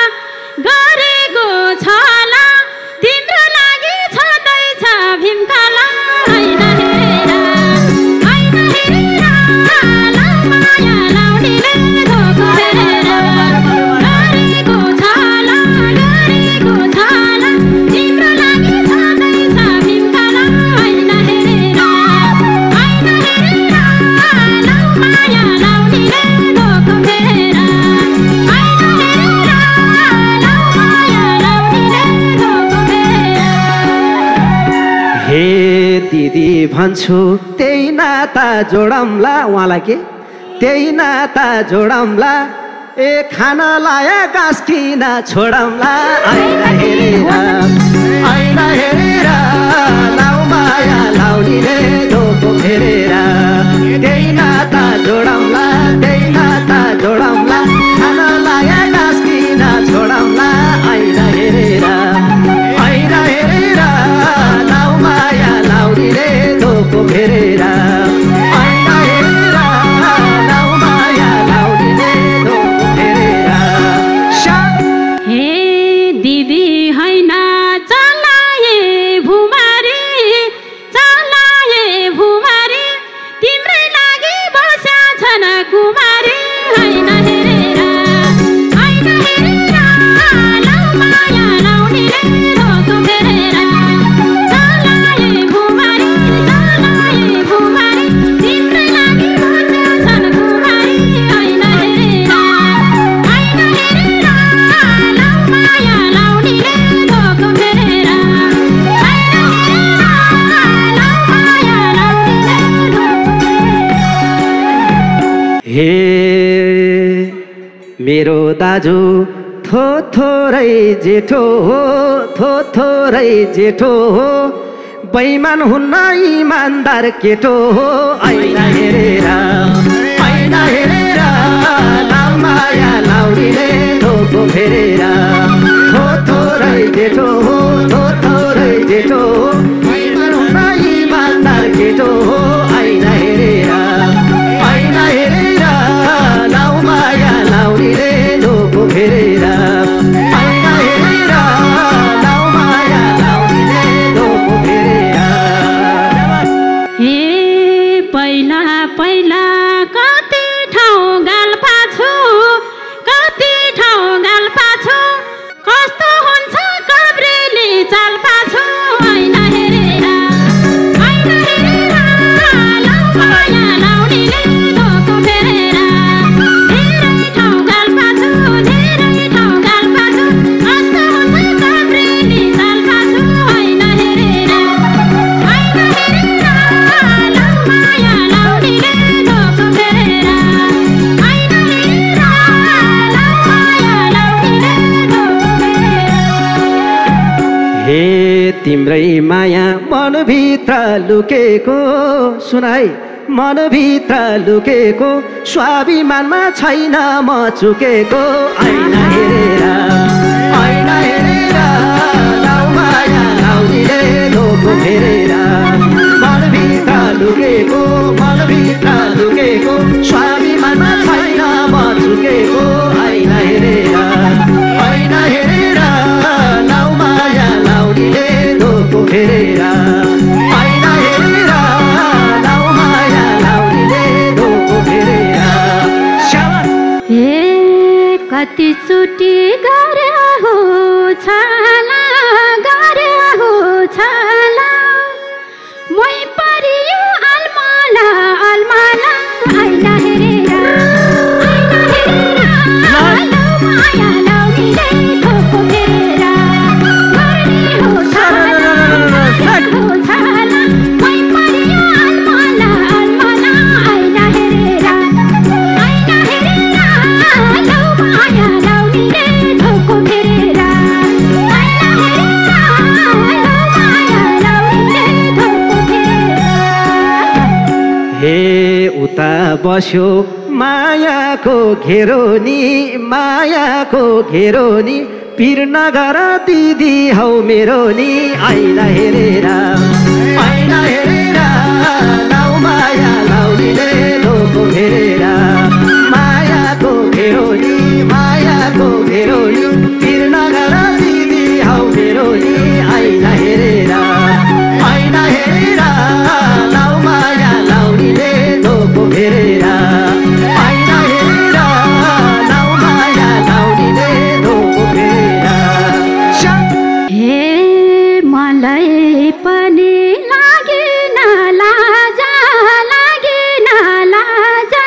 गरेको छला तिम्रो लागि छँदैछ भीमकाला ऐना हेरेर ऐना हेरेर लाउ माया लाउनीले धोको फेरेर गरेको छला गरेको छला तिम्रो लागि छँदैछ भीमकाला ऐना हेरेर ऐना हेरेर लाउ माया लाउनीले धोको फेरेर ऐना हेरेर लाउ माया लाउनीले धोको फेरेर हे दिदी भन्छु त्यही नाता जोडौँला उहाँलाई के त्यही नाता जोडौँला ए खाना लाया गाँस किन छोडौँला ऐना हेरेर ऐना हेरेर लाउ माया लाउनीले धोको फेरेर त्यही नाता जोडौँला त्यही नाता जोडौँला खाना लाया गाँस किन छोडौँला ऐना हेरेर ऐना हेरेर लाउ माया लाउनीले धोको फेरेर ऐना हेरेर लाउ माया लाउनीले धोको फेरेर हे दिदी हैन चलाए भुमारी चलाए भुमारी तिम्रै लागि बस्या छन् हे मेरो दाजु थोथोरै जेठो हो थोथोरै जेठो हो बैमान हुन्न इमान्दार केटो हो ऐना हेरेर ऐना हेरेर लाउ माया लाउरीले ढोको फेरेर थोथोरै जेठो हो थोथोरै जेठो हो बैमान हुन्न इमान्दार केटो हो ऐना हेरेर ऐना हेरेर लाउ माया लाउरीले ढोको फेरेर ऐना हेरेर लाउ माया लाउरीले ढोको फेरेर हे पहिला पहिला कति ठाउँ गाल्पा छु कति ठाउँ गाल्पा छु कस्तो हुन्छ कब्रेली चाल्पा छु ऐना हेरेर ऐना हेरेर लाउ माया लाउरीले ढोको फेरेर धेरै ठाउँ गाल्पा छु धेरै ठाउँ गाल्पा छु कस्तो हुन्छ कब्रेली चाल्पा छु ऐना हेरेर ऐना हेरेर लाउ माया लाउरीले ढोको फेरेर ऐना हेरेर लाउ माया लाउरीले ढोको फेरेर हे तिम्रै माया मनभित्र लुकेको सुनाई मनभित्र लुकेको स्वाभिमानमा छैन म चुकेको ऐना हेरेर ऐना हेरेर लाउ माया लाउरीले ढोको फेरेर मनभित्र लुकेको मनभित्र लुकेको स्वाभिमानमा छैन म चुकेको ऐना हेरेर ऐना हेरेर लाउ माया लाउरीले ढोको फेरेर ऐना हेरेर लाउ माया लाउरीले ढोको फेरेर शाबास हे कति चोटि गरे हो छाला गरे हो छाला मै परियो अलमाला अलमाला ऐना हेरेर ऐना हेरेर लाउ माया लाउरीले ढोको फेरेर गर्ने हो छाला गर्ने हो छाला मै परियो अलमाला अलमाला ऐना हेरेर ऐना हेरेर लाउ माया लाउरीले ढोको फेरेर ऐना हेरेर लाउ माया लाउरीले ढोको फेरेर हे उता बस्यो मायाको घेरो नि मायाको घेरो नि पिर नगर दिदी हौ मेरो नि ऐना हेरेर ऐना हेरेर लाउ माया लाउरीले ढोको फेरेर मायाको घेरो नि मायाको घेरो नि पिर नगर दिदी हौ मेरो नि ऐना हेरेर ऐना हेरेर लाउ माया लाउरीले ढोको फेरेर ऐना हेरेर लाउ माया लाउरीले ढोको फेरेर हे मलाई पनि लागेन लाजा लागेन लाजा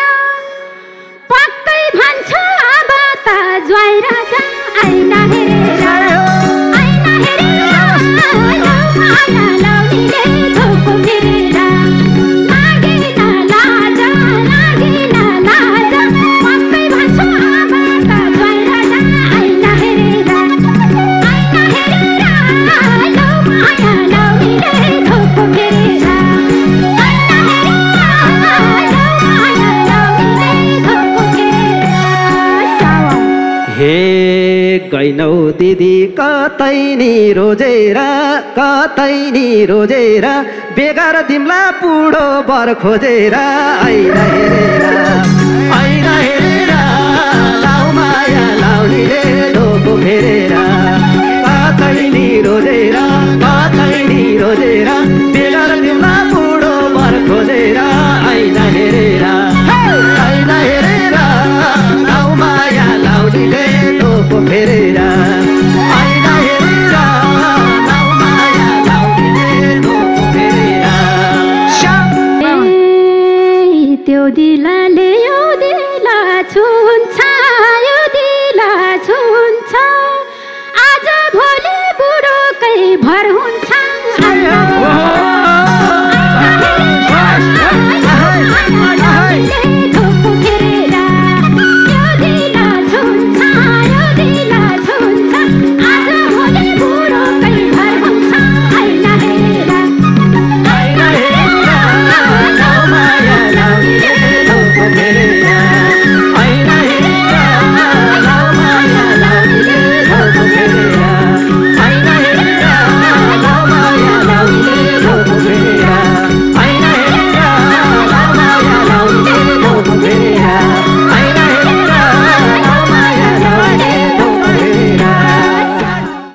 पक्कै भन्छ अब त ज्वाइँ राजा ऐना हेरेर ऐना हेरेर लाउ माया लाउरीले ढोको फेरेर लागेन लाजा लागेन लाजा पक्कै भन्छ अब त ज्वाइँ राजा ऐना हेरेर ऐना हेरेर लाउ माया लाउरीले ढोको फेरेर ऐना हेरेर लाउ माया लाउरीले ढोको फेरेर सावा हे गैनौ दिदी कतै नि रोजेर कतै नि रोजेर बेगार तिमला पुडो बर खोजेर ऐना हेरेर ऐना हेरेर लाउ माया लाउरीले ढोको फेरेर कतै नि रोजेर कतै नि रोजेर बेगार तिमला पुडो बर खोजेर ऐना हेरेर ऐना हेरेर लाउ माया लाउरीले ढोको फेरेर ऐना हेरेर लाउ माया लाउरीले ढोको फेरेर ए त्यो दिलले यो दिल छुन्छ यो दिल छुन्छ आज भोलि बुढोकै भर हुन्छ ऐना हेरेर, ऐना हेरेर, लाउ माया लाउरीले ढोको फेरेर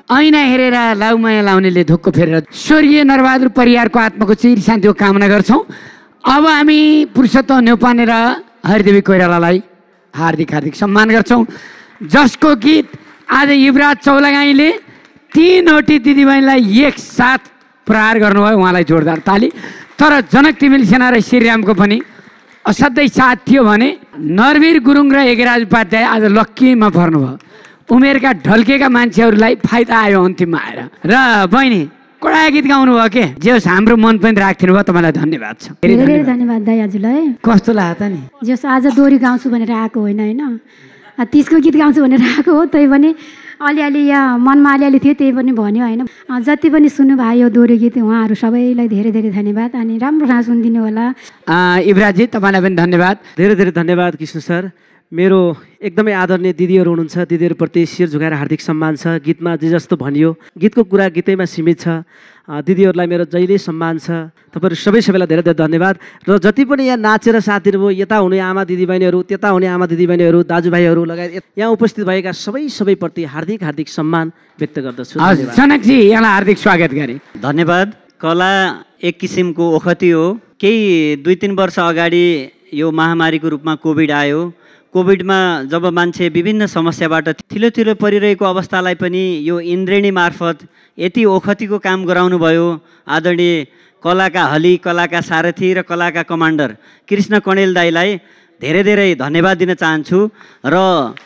ऐना हेरेर लाउमाया लाउनेले धोक्को फेरेर स्वर्गीय नरबहादुर परिवारको आत्माको चिर शान्तिको कामना गर्छौँ। अब हामी पुरुषोत्तम न्यौपाने र हरिदेवी कोइरालालाई हार्दिक हार्दिक सम्मान गर्छौँ, जसको गीत आज युवराज चौलागाईले तीनवटी दिदीबहिनीलाई एकसाथ प्रहार गर्नुभयो, उहाँलाई जोरदार ताली। तर जनक तिमिल सेना र श्रीरामको पनि असाध्यै साथ थियो भने नरवीर गुरुङ र एघराज उपाध्याय आज लक्कीमा पर्नुभयो। उमेरका ढल्केका मान्छेहरूलाई फाइदा आयो अन्तिममा आएर। र बहिनी कडा गीत गाउनु भयो के, जे होस् हाम्रो मन पनि राखिदिनु भयो, तपाईँलाई धन्यवाद छ। धेरै धन्यवाद दाइ हजुरलाई। कस्तो लाग्यो त नि, जस आज दोहोरी गाउँछु भनेर आएको होइन होइन, तिजको गीत गाउँछु भनेर आएको हो। त्यही पनि अलिअलि यहाँ मनमा अलिअलि थियो, त्यही पनि भन्यो होइन। जति पनि सुन्नुभयो यो दोहोरी गीत उहाँहरू सबैलाई धेरै धेरै धन्यवाद। अनि राम्रोसँग सुनिदिनु होला। युवराजी तपाईँलाई पनि धन्यवाद। धेरै धेरै धन्यवाद कृष्ण सर। मेरो एकदमै आदरणीय दिदीहरू हुनुहुन्छ, दिदीहरूप्रति शिर झुकाएर हार्दिक सम्मान छ। गीतमा जे जस्तो भनियो, गीतको कुरा गीतैमा सीमित छ। दिदीहरूलाई मेरो जहिले सम्मान छ। तपाईँहरू सबै सबैलाई धेरै धेरै धन्यवाद। र जति पनि यहाँ नाचेर साथ दिनुभयो, यता हुने आमा दिदीबहिनीहरू, त्यता हुने आमा दिदीबहिनीहरू, दाजुभाइहरू लगायत यहाँ उपस्थित भएका सबै सबैप्रति हार्दिक हार्दिक सम्मान व्यक्त गर्दछु। जनकजी यहाँलाई हार्दिक स्वागत गरे। धन्यवाद। कला एक किसिमको ओखती हो। केही दुई तिन वर्ष अगाडि यो महामारीको रूपमा कोभिड आयो। कोभिडमा जब मान्छे विभिन्न समस्याबाट थिलो थिलो परिरहेको अवस्थालाई पनि यो इन्द्रेणी मार्फत यति ओखतीको काम गराउनु भयो। आदरणीय कलाका हली, कलाका सारथी र कलाका कमान्डर कृष्ण कणेल दाईलाई धेरै धेरै धन्यवाद दिन चाहन्छु। र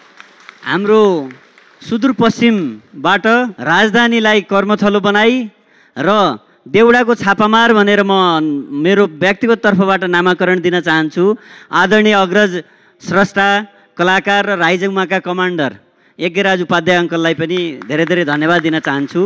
हाम्रो सुदूरपश्चिमबाट राजधानीलाई कर्मथलो बनाई र देउडाको छापामार भनेर म मेरो व्यक्तिगत तर्फबाट नामाकरण दिन चाहन्छु। आदरणीय अग्रज स्रष्टा कलाकार र राइजङमाका कमान्डर यज्ञराज उपाध्याय अङ्कललाई पनि धेरै धेरै धन्यवाद दिन चाहन्छु।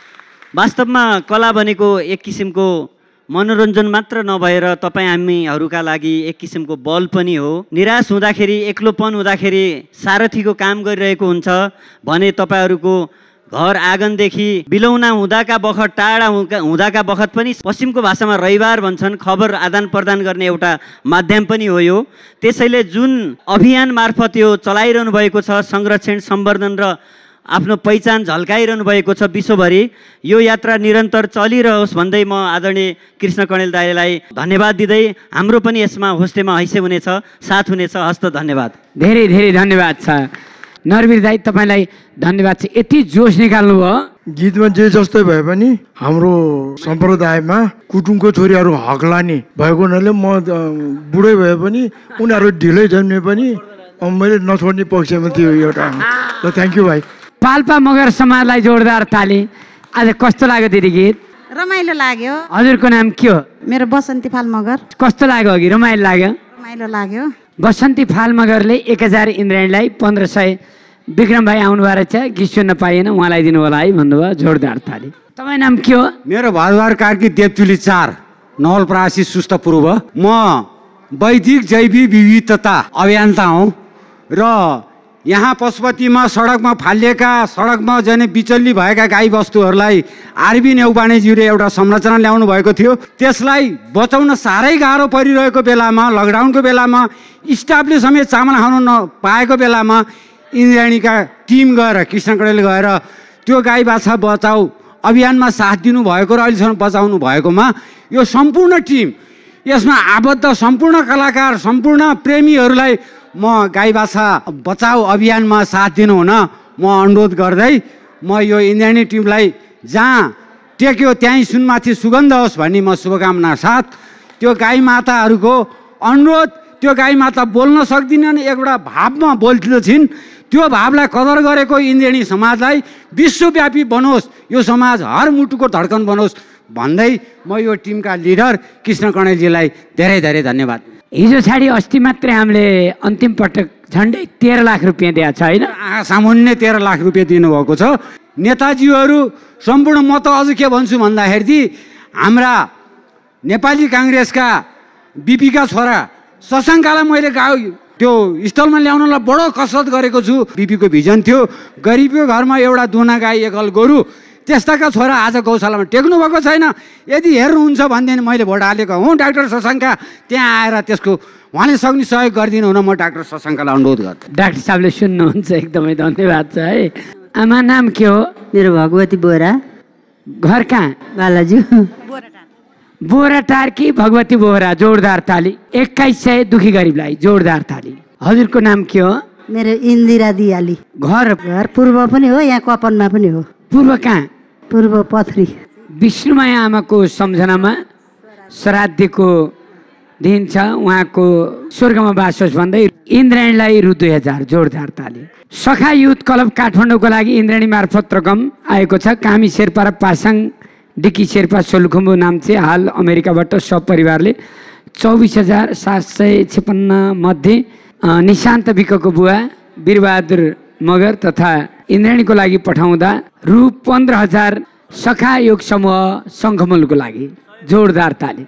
वास्तवमा कला भनेको एक किसिमको मनोरञ्जन मात्र नभएर तपाईँ हामीहरूका लागि एक किसिमको बल पनि हो। निराश हुँदाखेरि, एक्लोपन हुँदाखेरि सारथीको काम गरिरहेको हुन्छ भने तपाईँहरूको घर आँगनदेखि बिलौना हुँदाका बखत, टाढा हुँदाका बखत पनि पश्चिमको भाषामा रविवार भन्छन्, खबर आदान प्रदान गर्ने एउटा माध्यम पनि हो यो। त्यसैले जुन अभियान मार्फत यो चलाइरहनु भएको छ, संरक्षण, सम्वर्धन र आफ्नो पहिचान झल्काइरहनु भएको छ विश्वभरि, यो यात्रा निरन्तर चलिरहोस् भन्दै म आदरणीय कृष्ण कणेल दाईलाई धन्यवाद दिँदै हाम्रो पनि यसमा होस्टेमा हैसियत हुनेछ, साथ हुनेछ। हस्त धन्यवाद। धेरै धेरै धन्यवाद छ नरवीर दाई, तपाईँलाई धन्यवाद छ। यति जोस निकाल्नु भयो। गीतमा जे जस्तै भए पनि हाम्रो सम्प्रदायमा कुटुङको छोरीहरू हकलानी भएको हुनाले म बुढै भए पनि उनीहरू ढिलै जन्मे पनि मैले नछोड्ने पक्षमा थियो एउटा। त थ्याङ्क यू भाइ। पाल्पा मगर समाजलाई जोरदार ताली। आज कस्तो लाग्यो दिदी गीत? रमाइलो लाग्यो। हजुरको नाम के हो? मेरो बसन्ती फाल मगर। कस्तो लाग्यो अघि? रमाइलो लाग्यो? रमाइलो लाग्यो। बसन्ती फाल मगरले एक हजार इन्द्राणीलाई पन्ध्र सय विक्रम भाइ आउनु भएको रहेछ, गीत सुन्न पाइएन, उहाँलाई दिनु होला है भन्नुभयो। जोरदार ताली। तपाईँ नाम के हो? मेरो भरद्वार कार्की देवचुली चार नवलपरासी सुस्त पूर्व। म वैदिक जैविक विविधता अभियन्ता हुँ र यहाँ पशुपतिमा सडकमा फालिएका, सडकमा जाने बिचल्ली भएका गाई बस्तुहरूलाई आरबी न्यौपानेज्यूले एउटा संरचना ल्याउनु भएको थियो। त्यसलाई बचाउन साह्रै गाह्रो परिरहेको बेलामा, लकडाउनको बेलामा, स्टाफले समेत चामल खानु नपाएको बेलामा इन्द्राणीका टिम गएर, कृष्ण कणेल गएर त्यो गाई बाछा बचाउ अभियानमा साथ दिनुभएको र अहिलेसम्म बचाउनु भएकोमा यो सम्पूर्ण टिम, यसमा आबद्ध सम्पूर्ण कलाकार, सम्पूर्ण प्रेमीहरूलाई म गाई बाछा बचाउ अभियानमा साथ दिनु हुन म अनुरोध गर्दै म यो इन्द्राणी टिमलाई जहाँ टेक्यो त्यहीँ सुनमाथि सुगन्ध होस् भन्ने म शुभकामना साथ त्यो गाई माताहरूको अनुरोध, त्यो गाई माता बोल्न सक्दिनन्, एउटा भावमा बोल्दो छिन्, त्यो भावलाई कदर गरेको इन्द्रेणी समाजलाई विश्वव्यापी बनोस्, यो समाज हर मुटुको धड्कन बनोस् भन्दै म यो टिमका लिडर कृष्ण कणेलजीलाई धेरै धेरै धन्यवाद। हिजो छाडी अस्ति मात्रै हामीले अन्तिम पटक झन्डै तेह्र लाख रुपियाँ दिएको छ होइन? सामान्य तेह्र लाख रुपियाँ दिनुभएको छ। नेताजीहरू सम्पूर्ण म त अझ के भन्छु भन्दाखेरि हाम्रा नेपाली काङ्ग्रेसका बिपीका छोरा शशाङ्कलाई मैले गाउँ त्यो स्थलमा ल्याउनलाई बडो कसरत गरेको छु। बिपीको भिजन थियो गरिबको घरमा एउटा दुना गाई एकल गोरु, त्यस्ताका छोरा आज गौशालामा टेक्नु भएको छैन। यदि हेर्नुहुन्छ भनेदेखि मैले भोट हालेको हुँ डाक्टर शशाङ्का, त्यहाँ आएर त्यसको उहाँले सक्ने सहयोग गरिदिनु हुन म डाक्टर शशाङ्कालाई अनुरोध गर्छु। डाक्टर साहबले सुन्नुहुन्छ, एकदमै धन्यवाद छ है। आमा नाम के हो? मेरो भगवती बोरा। घर कहाँ? बालाजु। बोराटार कि भगवती बोरा? जोरदार ताली। एक्काइस सय दुखी गरिबलाई जोरदार ताली। हजुरको नाम के हो? मेरो इन्दिरा दियाली। घर? घर पूर्व पनि हो, यहाँ कपनमा पनि हो। पूर्व कहाँ? पूर्व पथरी। विष्णुमाया आमाको सम्झनामा श्राद्धको दिन छ, उहाँको स्वर्गमा बास होस् भन्दै इन्द्राणीलाई रु दुई हजार जोरदार ताली। सखा युथ क्लब काठमाडौँको लागि इन्द्राणी मार्फत रकम आएको छ। कामी शेर्पा र पासाङ डिकी शेर्पा सोलुखुम्बु नाम चाहिँ हाल अमेरिकाबाट सब परिवारले चौबिस हजार सात सय छप्पन्न मध्ये निशान्त विकको बुवा वीरबहादुर मगर तथा इन्द्राणीको लागि पठाउँदा रु पन्ध्र हजार सखा योग समूह सङ्घमूलको लागि जोरदार ताली।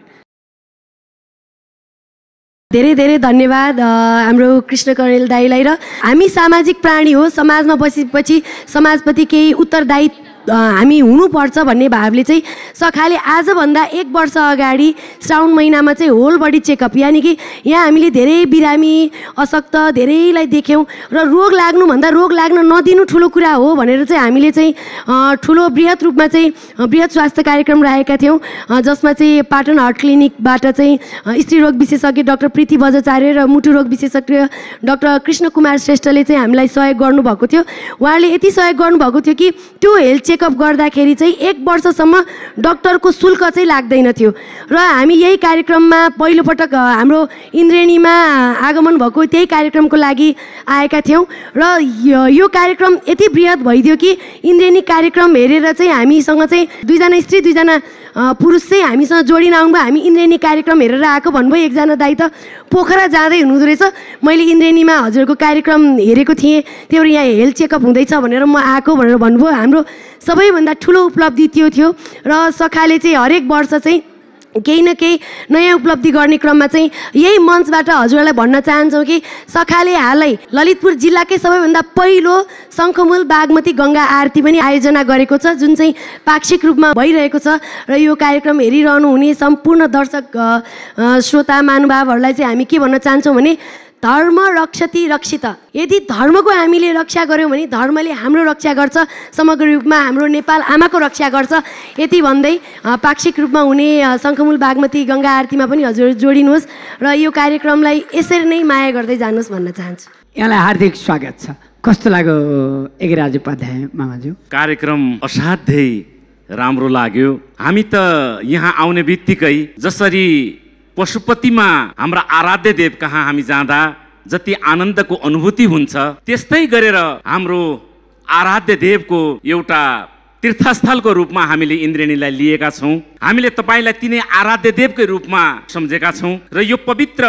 धेरै धेरै धन्यवाद हाम्रो कृष्ण करेल दाईलाई। र हामी सामाजिक प्राणी हो, समाजमा बसेपछि समाजप्रति केही उत्तरदायी हामी हुनुपर्छ भन्ने भावले चाहिँ सखाले आजभन्दा एक वर्ष अगाडि श्रावण महिनामा चाहिँ होल बडी चेकअप, यानि कि यहाँ हामीले धेरै बिरामी अशक्त धेरैलाई देख्यौँ र रोग लाग्नुभन्दा रोग लाग्न नदिनु ठुलो कुरा हो भनेर चाहिँ हामीले चाहिँ ठुलो बृहत रूपमा चाहिँ बृहत स्वास्थ्य कार्यक्रम राखेका थियौँ, जसमा चाहिँ पाटन हार्ट क्लिनिकबाट चाहिँ स्त्रीरोग विशेषज्ञ डाक्टर प्रीति बजाचार्य र मुटु रोग विशेषज्ञ डाक्टर कृष्ण कुमार श्रेष्ठले चाहिँ हामीलाई सहयोग गर्नुभएको थियो। उहाँले यति सहयोग गर्नुभएको थियो कि त्यो हेल्थ चेकअप गर्दाखेरि चाहिँ एक वर्षसम्म डक्टरको शुल्क चाहिँ लाग्दैन थियो। र हामी यही कार्यक्रममा पहिलोपटक हाम्रो इन्द्रेणीमा आगमन भएको त्यही कार्यक्रमको लागि आएका थियौँ र यो कार्यक्रम यति बृहत भइदियो कि इन्द्रेणी कार्यक्रम हेरेर चाहिँ हामीसँग चाहिँ दुईजना स्त्री दुईजना पुरुष चाहिँ हामीसँग जोडिन आउनुभयो। हामी इन्द्रेणी कार्यक्रम हेरेर आएको भन्नुभयो। एकजना दाइ त पोखरा जाँदै हुनुहुँदो रहेछ, मैले इन्द्रेणीमा हजुरको कार्यक्रम हेरेको थिएँ, त्यही भएर यहाँ हेल्थ चेकअप हुँदैछ भनेर म आएको भनेर भन्नुभयो। हाम्रो सबैभन्दा ठुलो उपलब्धि त्यो थियो र सखाले चाहिँ हरेक वर्ष चाहिँ केही न केही नयाँ उपलब्धि गर्ने क्रममा चाहिँ यही मञ्चबाट हजुरलाई भन्न चाहन्छौँ कि सखाले हालै ललितपुर जिल्लाकै सबैभन्दा पहिलो शङ्खमूल बागमती गङ्गा आरती पनि आयोजना गरेको छ, जुन चाहिँ पाक्षिक रूपमा भइरहेको छ। र यो कार्यक्रम हेरिरहनु हुने सम्पूर्ण दर्शक श्रोता महानुभावहरूलाई चाहिँ हामी के भन्न चाहन्छौँ भने धर्म रक्षति रक्षित। यदि धर्मको हामीले रक्षा गऱ्यौँ भने धर्मले हाम्रो रक्षा गर्छ, समग्र रूपमा हाम्रो नेपाल आमाको रक्षा गर्छ। यति भन्दै पाक्षिक रूपमा हुने शङ्खमूल बागमती गङ्गा आरतीमा पनि हजुर जोडिनुहोस् र यो कार्यक्रमलाई यसरी नै माया गर्दै जानुहोस् भन्न चाहन्छु। यहाँलाई हार्दिक स्वागत छ। कस्तो लाग्यो एघराज उपाध्याय मामाज्यू? कार्यक्रम असाध्यै राम्रो लाग्यो। हामी त यहाँ आउने बित्तिकै जसरी पशुपतिमा हाम्रा आराध्य देव कहाँ हामी जाँदा जति आनन्दको अनुभूति हुन्छ, त्यस्तै गरेर हाम्रो आराध्य देवको एउटा तीर्थस्थलको रूपमा हामीले इन्द्रेणीलाई लिएका छौँ। हामीले तपाईँलाई तिनै आराध्य देवकै रूपमा सम्झेका छौँ र यो पवित्र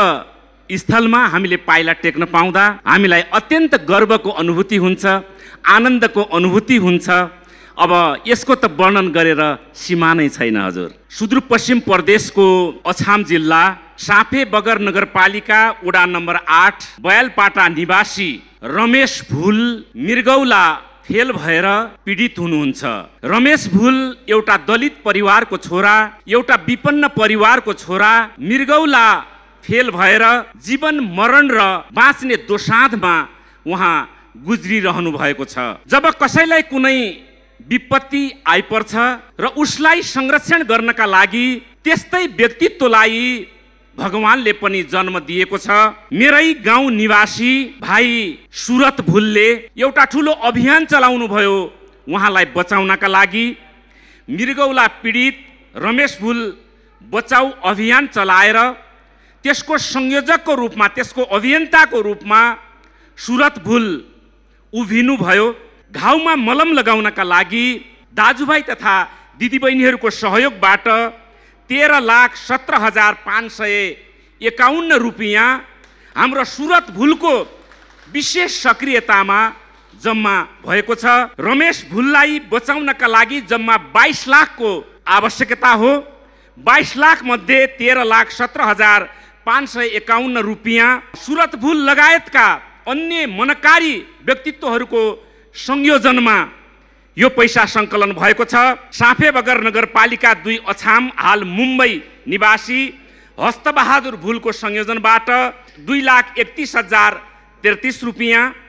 स्थलमा हामीले पाइला टेक्न पाउँदा हामीलाई अत्यन्त गर्वको अनुभूति हुन्छ, आनन्दको अनुभूति हुन्छ। अब यसको त वर्णन गरेर सीमा नै छैन हजुर। सुदूरपश्चिम प्रदेशको अछाम जिल्ला साँपे बगर नगरपालिका वडा नम्बर आठ बयालपाटा निवासी रमेश भुल मृगौला फेल भएर पीडित हुनुहुन्छ। रमेश भुल एउटा दलित परिवारको छोरा, एउटा विपन्न परिवारको छोरा। मृगौला फेल भएर जीवन मरण र बाँच्ने दोसाँधमा उहाँ गुज्रिरहनु भएको छ। जब कसैलाई कुनै विपत्ति आइपर्छ र उसलाई संरक्षण गर्नका लागि त्यस्तै व्यक्तित्वलाई भगवानले पनि जन्म दिएको छ। मेरै गाउँ निवासी भाइ सुरत भुलले एउटा ठुलो अभियान चलाउनु भयो उहाँलाई बचाउनका लागि। मृगौला पीडित रमेश भुल बचाउ अभियान चलाएर त्यसको संयोजकको रूपमा, त्यसको अभियन्ताको रूपमा सुरत भुल उभिनु भयो। घाउमा मलम लगाउनका लागि दाजुभाइ तथा दिदीबहिनीहरूको सहयोगबाट तेह्र लाख सत्र हजार पाँच सय एकाउन्न रुपियाँ हाम्रो सुरत भुलको विशेष सक्रियतामा जम्मा भएको छ। रमेश भुललाई बचाउनका लागि जम्मा बाइस लाखको आवश्यकता हो। बाइस लाख मध्ये तेह्र लाख सत्र हजार पाँच सय एकाउन्न रुपियाँ सुरत भुल लगायतका अन्य मनकारी व्यक्तित्वहरूको संयोजनमा यो पैसा सङ्कलन भएको छ। साँपे बगर नगरपालिका दुई अछाम हाल मुम्बई निवासी हस्तबहादुर भुलको संयोजनबाट दुई लाख एकतिस हजार तेत्तिस रुपियाँ,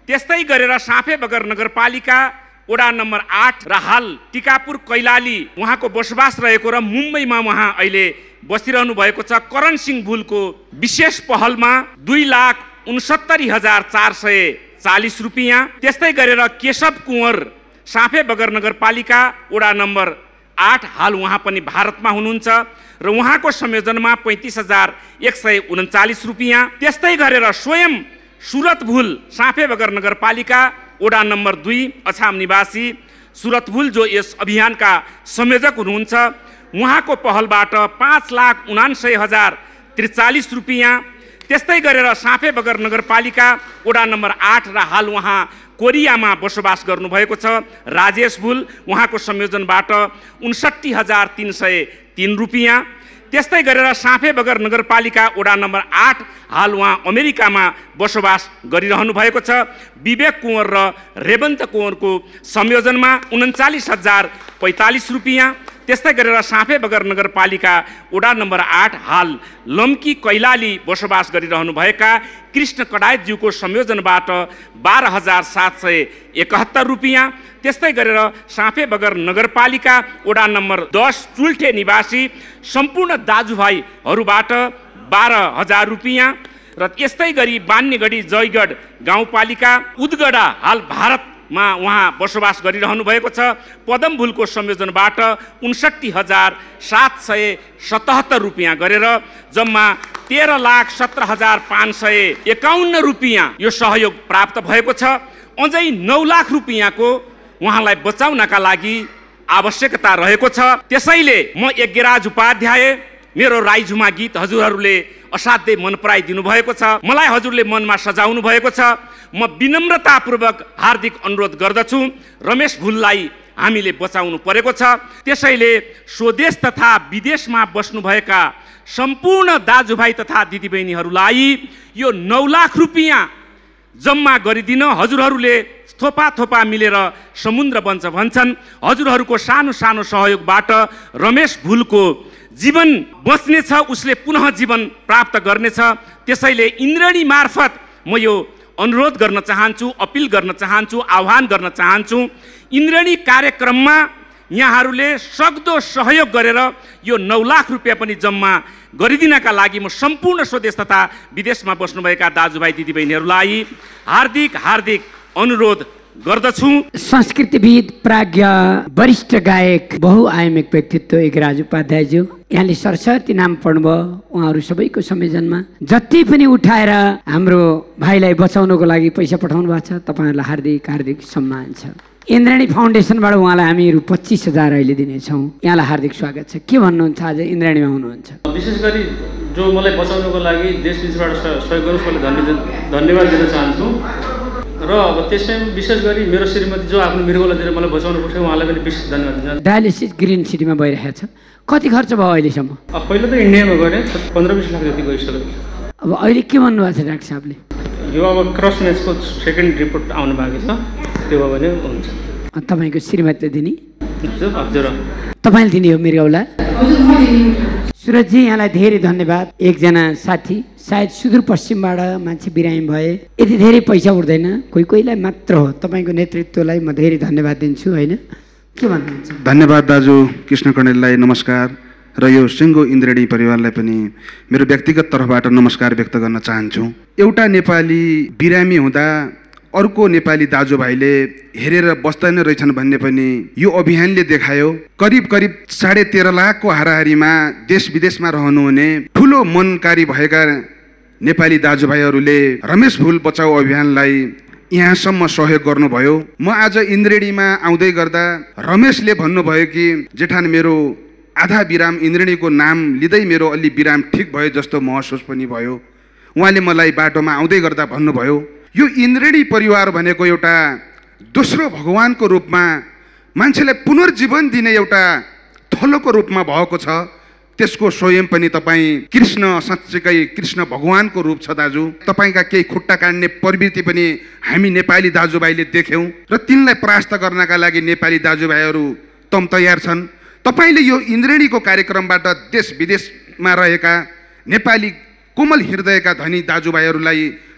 त्यस्तै गरेर साँपे बगर नगरपालिका वडा नम्बर आठ र हाल टिकापुर कैलाली उहाँको बसोबास रहेको र मुम्बईमा उहाँ अहिले बसिरहनु भएको छ। करण सिंह भुलको विशेष पहलमा दुई लाख उनसत्तरी हजार चार सय चालिस रुपियाँ। त्यस्तै गरेर केशव कुँवर साँपे बगर नगरपालिका वडा नम्बर आठ हाल उहाँ पनि भारतमा हुनुहुन्छ र उहाँको संयोजनमा पैँतिस हजार एक सय उन्चालिस रुपियाँ। त्यस्तै गरेर स्वयं सुरत भुल साँपे बगर नगरपालिका वडा नम्बर दुई अछाम निवासी सुरत भुल जो यस अभियानका संयोजक हुनुहुन्छ, उहाँको पहलबाट पाँच लाख उनान्सय हजार त्रिचालिस रुपियाँ। त्यस्तै गरेर साँपे बगर नगरपालिका वडा नम्बर आठ र हाल उहाँ कोरियामा बसोबास गर्नुभएको छ राजेश भुल, उहाँको संयोजनबाट उन्सट्ठी हजार तिन सय तिन रुपियाँ। त्यस्तै गरेर साँपे बगर नगरपालिका वडा नम्बर आठ हाल उहाँ अमेरिकामा बसोबास गरिरहनु भएको छ विवेक कुँवर र रेवन्त कुँवरको संयोजनमा उन्चालिस हजार पैँतालिस रुपियाँ। त्यस्तै गरेर साँपे बगर नगरपालिका वडा नम्बर आठ हाल लम्की कैलाली बसोबास गरिरहनुभएका कृष्ण कडायतज्यूको संयोजनबाट बाह्र हजार सात सय एकहत्तर रुपियाँ। त्यस्तै गरेर साँपे बगर नगरपालिका वडा नम्बर दस चुल्ठे निवासी सम्पूर्ण दाजुभाइहरूबाट बाह्र हजार रुपियाँ र यस्तै गरी बान्नेगढी जयगढ गाउँपालिका उदगडा हाल भारतमा उहाँ बसोबास गरिरहनु भएको छ पदम भुलको संयोजनबाट उन्सट्ठी हजार सात सय सतहत्तर रुपियाँ गरेर जम्मा तेह्र लाख सत्र हजार पाँच सय एकाउन्न रुपियाँ यो सहयोग प्राप्त भएको छ। अझै नौ लाख रुपियाँको उहाँलाई बचाउनका लागि आवश्यकता रहेको छ। त्यसैले म यज्ञराज उपाध्याय मेरो राईझुमा गीत हजुरहरूले असाध्यै मन पराइदिनु भएको छ, मलाई हजुरले मनमा सजाउनु भएको छ। म विनम्रतापूर्वक हार्दिक अनुरोध गर्दछु रमेश भुललाई हामीले बचाउनु परेको छ। त्यसैले स्वदेश तथा विदेशमा बस्नुभएका सम्पूर्ण दाजुभाइ तथा दिदीबहिनीहरूलाई यो नौ लाख रुपियाँ जम्मा गरिदिन हजुरहरूले थोपा थोपा मिलेर समुद्र बन्छ भन्छन्। हजुरहरूको सानो सानो सहयोगबाट रमेश भुलको जीवन बच्नेछ, उसले पुनः जीवन प्राप्त गर्नेछ। त्यसैले इन्द्रणी मार्फत म यो अनुरोध गर्न चाहन्छु, अपिल गर्न चाहन्छु, आह्वान गर्न चाहन्छु। इन्द्रणी कार्यक्रममा यहाँहरूले सक्दो सहयोग गरेर यो नौ लाख रुपियाँ पनि जम्मा गरिदिनका लागि म सम्पूर्ण स्वदेश तथा विदेशमा बस्नुभएका दाजुभाइ दिदीबहिनीहरूलाई हार्दिक हार्दिक अनुरोध गर्दछु। संस्कृतिविद, प्राज्ञ, वरिष्ठ गायक, बहुआयामिक व्यक्तित्व यज्ञराज उपाध्यायज्यू, यहाँले सरस्वती नाम पढ्नुभयो। उहाँहरू सबैको संयोजनमा जति पनि उठाएर हाम्रो भाइलाई बचाउनको लागि पैसा पठाउनु भएको छ, तपाईँहरूलाई हार्दिक हार्दिक सम्मान छ। इन्द्रणी फाउन्डेसनबाट उहाँलाई हामीहरू पच्चिस हजार अहिले दिनेछौँ। यहाँलाई हार्दिक स्वागत छ। के भन्नुहुन्छ, आज इन्द्रणीमा हुनुहुन्छ? विशेष गरी जो मलाई बचाउनको लागि देश विदेशबाट सहयोग गर्नुहोस् मैले धन्यवाद धन्यवाद दिन चाहन्छु र अब त्यसै विशेष गरी मेरो श्रीमती जो आफ्नो मृगौला दिएर मलाई बचाउनु पर्छ उहाँलाई पनि विशेष धन्यवाद दिन चाहन्छु। डायलिसिस ग्रिन सिटीमा भइरहेको छ, कति खर्च भयो अहिलेसम्म? अब पहिला त इन्डियामा गरेँ पन्ध्र बिस लाख जति गइसक्यो। अब अहिले के भन्नुभएको छ डाक्टर साहबले? यो अब क्रस म्याचको सेकेन्ड रिपोर्ट आउनु बाँकी छ, त्यो भयो भने हुन्छ। तपाईँको श्रीमतीले दिने? हजुर तपाईँले दिने हो मृगौला? सुरजजी यहाँलाई धेरै धन्यवाद। एकजना साथी सायद सुदूरपश्चिमबाट मान्छे बिरामी भए, यति धेरै पैसा उठ्दैन, कोही कोहीलाई मात्र हो। तपाईँको नेतृत्वलाई म धेरै धन्यवाद दिन्छु, होइन? के भन्नुहुन्छ? धन्यवाद दाजु कृष्ण कणेललाई नमस्कार र यो सिङ्गो इन्द्रणी परिवारलाई पनि मेरो व्यक्तिगत तर्फबाट नमस्कार व्यक्त गर्न चाहन्छु। एउटा नेपाली बिरामी हुँदा अर्को नेपाली दाजुभाइले हेरेर बस्दैन रहेछन् भन्ने पनि यो अभियानले देखायो। करिब करिब साढे तेह्र लाखको हाराहारीमा देश विदेशमा रहनुहुने ठुलो मनकारी भएका नेपाली दाजुभाइहरूले रमेश भुल बचाउ अभियानलाई यहाँसम्म सहयोग गर्नुभयो। म आज इन्द्रेणीमा आउँदै गर्दा रमेशले भन्नुभयो कि जेठान मेरो आधा बिराम इन्द्रेणीको नाम लिँदै मेरो अलि बिराम ठिक भयो जस्तो महसुस पनि भयो। उहाँले मलाई बाटोमा आउँदै गर्दा भन्नुभयो यो इन्द्रेणी परिवार भनेको एउटा दोस्रो भगवानको रूपमा मान्छेलाई पुनर्जीवन दिने एउटा थलोको रूपमा भएको छ। त्यसको स्वयं पनि तपाईँ कृष्ण साँच्चैकै कृष्ण भगवानको रूप छ दाजु। तपाईँका केही खुट्टा काट्ने प्रवृत्ति पनि हामी नेपाली दाजुभाइले देख्यौँ र तिनलाई परास्त गर्नका लागि नेपाली दाजुभाइहरू तम तयार छन्। तपाईँले यो इन्द्रेणीको कार्यक्रमबाट देश विदेशमा रहेका नेपाली कोमल हृदयका धनी दाजुभाइहरूलाई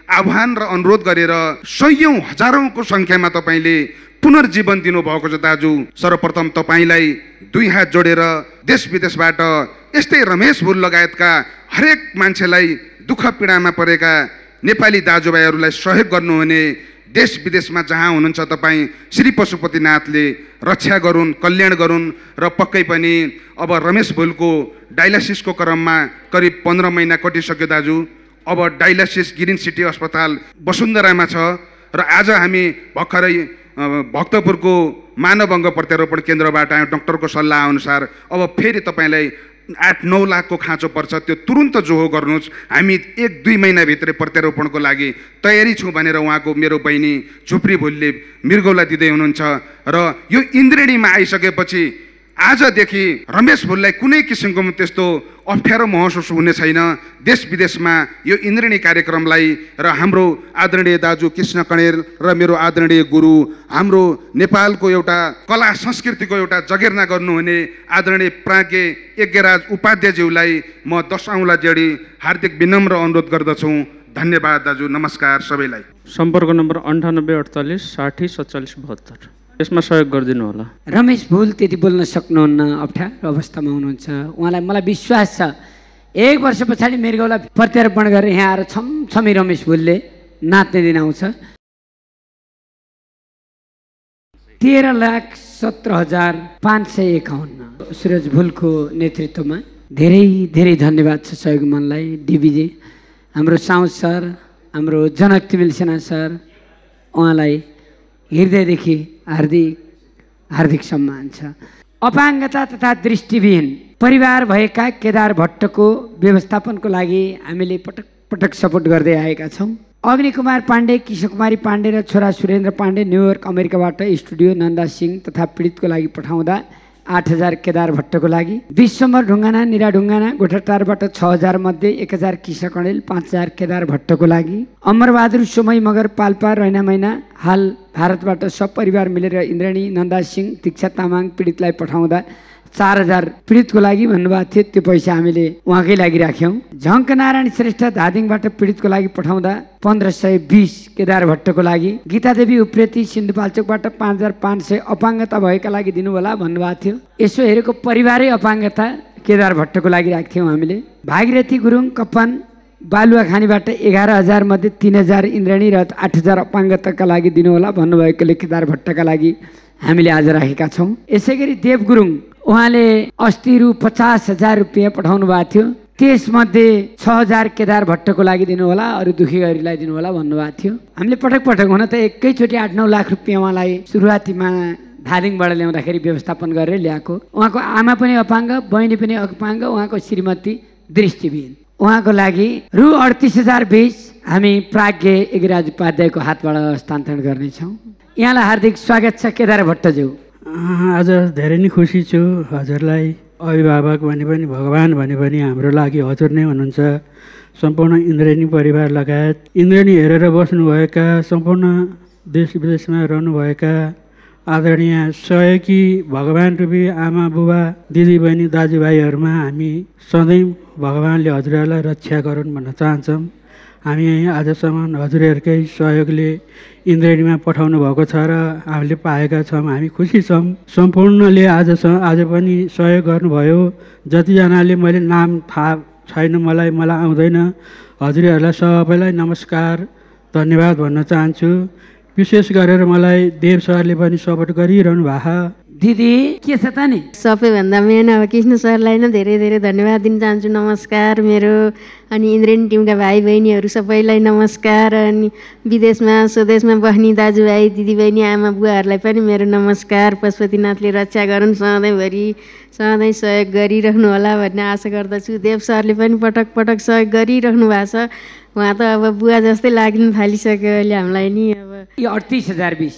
आह्वान र अनुरोध गरेर सयौँ हजारौँको सङ्ख्यामा तपाईँले पुनर्जीवन दिनुभएको छ दाजु। सर्वप्रथम तपाईँलाई दुई हात जोडेर देश विदेशबाट यस्तै रमेश भुल लगायतका हरेक मान्छेलाई दुःख पीडामा परेका नेपाली दाजुभाइहरूलाई सहयोग गर्नुहुने, देश विदेशमा जहाँ हुनुहुन्छ तपाईँ श्री पशुपतिनाथले रक्षा गरून्, कल्याण गरून् र पक्कै पनि अब रमेश भुलको डायलासिसको क्रममा करिब पन्ध्र महिना कटिसक्यो दाजु। अब डायलासिस ग्रिन सिटी अस्पताल वसुन्धरामा छ र आज हामी भर्खरै भक्तपुरको मानवअङ्ग प्रत्यारोपण केन्द्रबाट आयो। डक्टरको सल्लाह अनुसार अब फेरि तपाईँलाई आठ नौ लाखको खाँचो पर्छ, त्यो तुरुन्त जोहो गर्नुहोस्, हामी एक दुई महिनाभित्रै प्रत्यारोपणको लागि तयारी छौँ भनेर उहाँको मेरो बहिनी झुप्री भुलले मृगौला दिँदै हुनुहुन्छ। र यो इन्द्रेणीमा आइसकेपछि आजदेखि रमेश भुललाई कुनै किसिमको त्यस्तो अप्ठ्यारो महसुस हुने छैन। देश विदेशमा यो इन्द्रेणी कार्यक्रमलाई र हाम्रो आदरणीय दाजु कृष्ण कणेल र मेरो आदरणीय गुरु, हाम्रो नेपालको एउटा कला संस्कृतिको एउटा जगेर्ना गर्नुहुने आदरणीय प्राज्ञ यज्ञराज उपाध्यायज्यूलाई म दस औँला जोडी हार्दिक विनम्र अनुरोध गर्दछु। धन्यवाद दाजु, नमस्कार सबैलाई। सम्पर्क नम्बर अन्ठानब्बे अडतालिस साठी सत्तालिस बहत्तर, यसमा सहयोग गरिदिनु होला। रमेश भुल त्यति बोल्न सक्नुहुन्न, अप्ठ्यारो अवस्थामा हुनुहुन्छ। उहाँलाई मलाई विश्वास छ एक वर्ष पछाडि मृगौला प्रत्यारोपण गरेर यहाँ आएर छमछमी रमेश भुलले नाच्ने दिन आउँछ। तेह्र लाख सत्र हजार पाँच सय एकाउन्न सुरज भुलको नेतृत्वमा धेरै धेरै धन्यवाद छ सहयोग मनलाई। डिबिजे हाम्रो साउथ सर, हाम्रो जनक तिमिल सेना सर, उहाँलाई हृदयदेखि हार्दिक हार्दिक सम्मान छ। अपाङ्गता तथा दृष्टिविहीन परिवार भएका केदार भट्टको व्यवस्थापनको लागि हामीले पटक पटक सपोर्ट गर्दै आएका छौँ। अग्नि कुमार पाण्डे, किशोर कुमारी पाण्डे र छोरा सुरेन्द्र पाण्डे न्युयोर्क अमेरिकाबाट स्टुडियो नन्दा सिंह तथा पीडितको लागि पठाउँदा आठ हजार केदार भट्टको लागि, विश्वम्बर ढुङ्गाना, निरा ढुङ्गाना, गोठाटारबाट छ हजार मध्ये एक हजार किशोर कणेल, पाँच हजार केदार भट्टको लागि, अमरबहादुर सोमई मगर पाल्पा रैना महिना हाल भारतबाट सब परिवार मिलेर इन्द्रेणी नन्दा सिंह दीक्षा तामाङ पीडितलाई पठाउँदा चार हजार पीडितको लागि भन्नुभएको थियो। त्यो पैसा हामीले उहाँकै लागि राख्यौँ। झङ्क नारायण श्रेष्ठ धादिङबाट पीडितको लागि पठाउँदा पन्ध्र सय बिस केदार भट्टको लागि, गीतादेवी उप्रेती सिन्धुपाल्चोकबाट पाँच हजार पाँच सय अपाङ्गता भएका लागि दिनुहोला भन्नुभएको थियो। यसो हेरेको परिवारै अपाङ्गता केदार भट्टको लागि राख्थ्यौँ हामीले। भागीरथी गुरुङ कप्पन बालुवाखानीबाट एघार हजार मध्ये तिन हजार इन्द्रेणी र आठ हजार अपाङ्गताका लागि दिनुहोला भन्नुभएकोले केदार भट्टका लागि हामीले आज राखेका छौँ। यसै गरी देव गुरुङ, उहाँले अस्ति रु पचास हजार रुपियाँ पठाउनु भएको थियो। त्यसमध्ये छ हजार केदार भट्टको लागि दिनुहोला, अरू दुखी गरीलाई दिनुहोला भन्नुभएको थियो। हामीले पटक पटक हुन त एकैचोटि आठ नौ लाख रुपियाँ उहाँलाई सुरुवातीमा धादिङबाट ल्याउँदाखेरि व्यवस्थापन गरेर ल्याएको। उहाँको आमा पनि अपाङ्ग, बहिनी पनि अपाङ्ग, उहाँको श्रीमती दृष्टिविहीन। उहाँको लागि रु अडतिस हजार बिस हामी प्राज्ञ यज्ञराज उपाध्यायको हातबाट हस्तान्तरण गर्नेछौँ। यहाँलाई हार्दिक स्वागत छ केदार भट्टज्यू। आज धेरै नै खुसी छु। हजुरलाई अभिभावक भने पनि भगवान् भने पनि हाम्रो लागि हजुर नै हुनुहुन्छ। सम्पूर्ण इन्द्रेणी परिवार लगायत इन्द्रेणी हेरेर बस्नुभएका सम्पूर्ण देश विदेशमा रहनुभएका आदरणीय सहयोगी भगवान् रूपी आमा बुबा दिदीबहिनी दाजुभाइहरूमा हामी सधैँ भगवान्ले हजुरहरूलाई रक्षा गरून् भन्न चाहन्छौँ। हामी आजसम्म हजुरहरूकै सहयोगले इन्द्रेणीमा पठाउनु भएको छ र हामीले पाएका छौँ। हामी खुसी छौँ। सम्पूर्णले आजसम्म आज पनि सहयोग गर्नुभयो। जतिजनाले मैले नाम थाहा छैन, मलाई मलाई आउँदैन, हजुरहरूलाई सबैलाई नमस्कार धन्यवाद भन्न चाहन्छु। विशेष गरेर मलाई देव सरले पनि सपोर्ट गरिरहनु भएको। दिदी के छ त नि? सबैभन्दा मेन अब कृष्ण सरलाई नै धेरै धेरै धन्यवाद दिन चाहन्छु। नमस्कार मेरो अनि इन्द्रेणी टिमका भाइ बहिनीहरू सबैलाई नमस्कार। अनि विदेशमा स्वदेशमा बस्ने दाजुभाइ दिदीबहिनी आमा बुवाहरूलाई पनि मेरो नमस्कार। पशुपतिनाथले रक्षा गरून्, सधैँभरि सधैँ सहयोग गरिरहनु होला भन्ने आशा गर्दछु। देव सरले पनि पटक पटक सहयोग गरिरहनु भएको छ। उहाँ त अब बुवा जस्तै लाग्न थालिसक्यो अहिले हामीलाई नि। अब यो अडतिस हजार बिस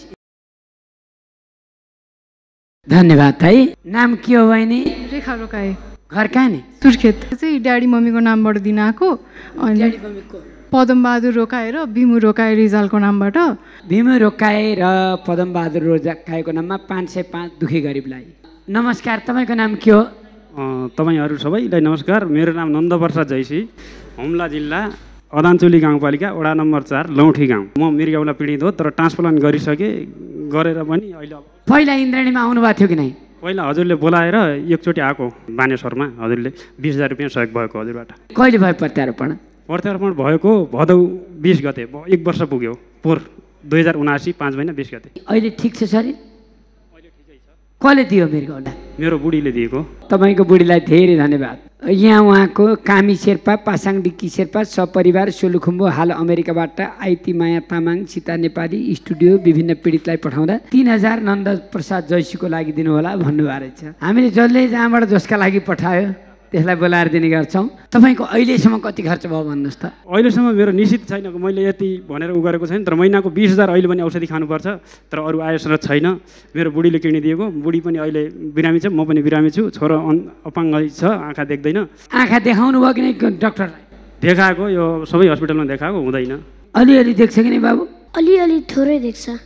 धन्यवाद है। नाम के हो बहिनी? रेखा रोकाए। घर कहाँ नि? सुर्खेत। चाहिँ ड्याडी मम्मीको नामबाट दिन आएको। अनि पदम बहादुर रोकाए र भीमु रोकाए रिजालको नामबाट। भीमु रोकाए र पदम बहादुर रोकाएको नाममा पाँच सय पाँच दुखी गरिबलाई नमस्कार। तपाईँको नाम के हो? तपाईँहरू सबैलाई नमस्कार। मेरो नाम नन्दप्रसाद जैसी, हुम्ला जिल्ला अदानचोली गाउँपालिका वडा नम्बर चार लौठी गाउँ। म मृगौला पीडित हो, तर ट्रान्सप्लान्ट गरिसकेँ, गरेर पनि अहिले पहिला इन्द्रेणीमा आउनुभएको थियो कि नै? पहिला हजुरले बोलाएर एकचोटि आएको बानेश्वरमा, हजुरले बिस हजार रुपियाँ सहयोग भएको हजुरबाट। कहिले भयो प्रत्यारोपण? प्रत्यारोपण भएको भदौ बिस गते, एक वर्ष पुग्यो, पोहोर दुई हजार उनासी पाँच महिना बिस गते। अहिले ठिक छ शरीर? कसले दियो मृगौला? मेरो बुढीले दिएको। तपाईँको बुढीलाई धेरै धन्यवाद। यहाँ उहाँको कामी शेर्पा, पासाङ डिक्की शेर्पा, सपरिवार सोलुखुम्बु, हाल अमेरिकाबाट आइती माया तामाङ, सीता नेपाली स्टुडियो विभिन्न पीडितलाई पठाउँदा तीन हजार नन्द प्रसाद जैसीको लागि दिनुहोला भन्नुभएको रहेछ। हामीले जसले जहाँबाट जसका लागि पठायो त्यसलाई बोलाएर दिने गर्छौँ। तपाईँको अहिलेसम्म कति खर्च भयो भन्नुहोस् त? अहिलेसम्म मेरो निश्चित छैन, मैले यति भनेर उ गरेको छैन, तर महिनाको बिस हजार अहिले पनि औषधि खानुपर्छ, तर अरू आय स्रोत छैन। मेरो बुढीले किनिदिएको, बुढी पनि अहिले बिरामी छ, म पनि बिरामी छु, छोरो अपाङ्गै छ, आँखा देख्दैन। आँखा देखाउनु भयो कि नै डक्टरलाई? देखाएको, यो सबै हस्पिटलमा देखाएको, हुँदैन। अलिअलि देख्छ कि नै बाबु? अलिअलि थोरै देख्छ।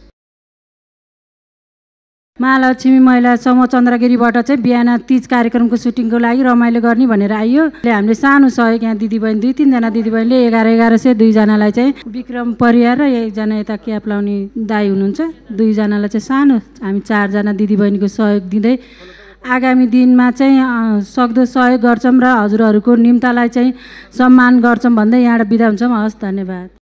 महालक्ष्मी महिला समूह चन्द्रगिरीबाट चाहिँ बिहान तीज कार्यक्रमको सुटिङको लागि रमाइलो गर्ने भनेर आइयो। हामीले सानो सहयोग यहाँ दिदीबहिनी दुई तिनजना दिदीबहिनीले एघार एघार सय दुईजनालाई चाहिँ विक्रम परियार र एकजना यता क्याप लाउने दाई हुनुहुन्छ, दुईजनालाई चाहिँ सानो हामी चारजना दिदीबहिनीको सहयोग दिँदै आगामी दिनमा चाहिँ सक्दो सहयोग गर्छौँ र हजुरहरूको निम्तालाई चाहिँ सम्मान गर्छौँ भन्दै यहाँबाट बिदा हुन्छौँ। हस्, धन्यवाद।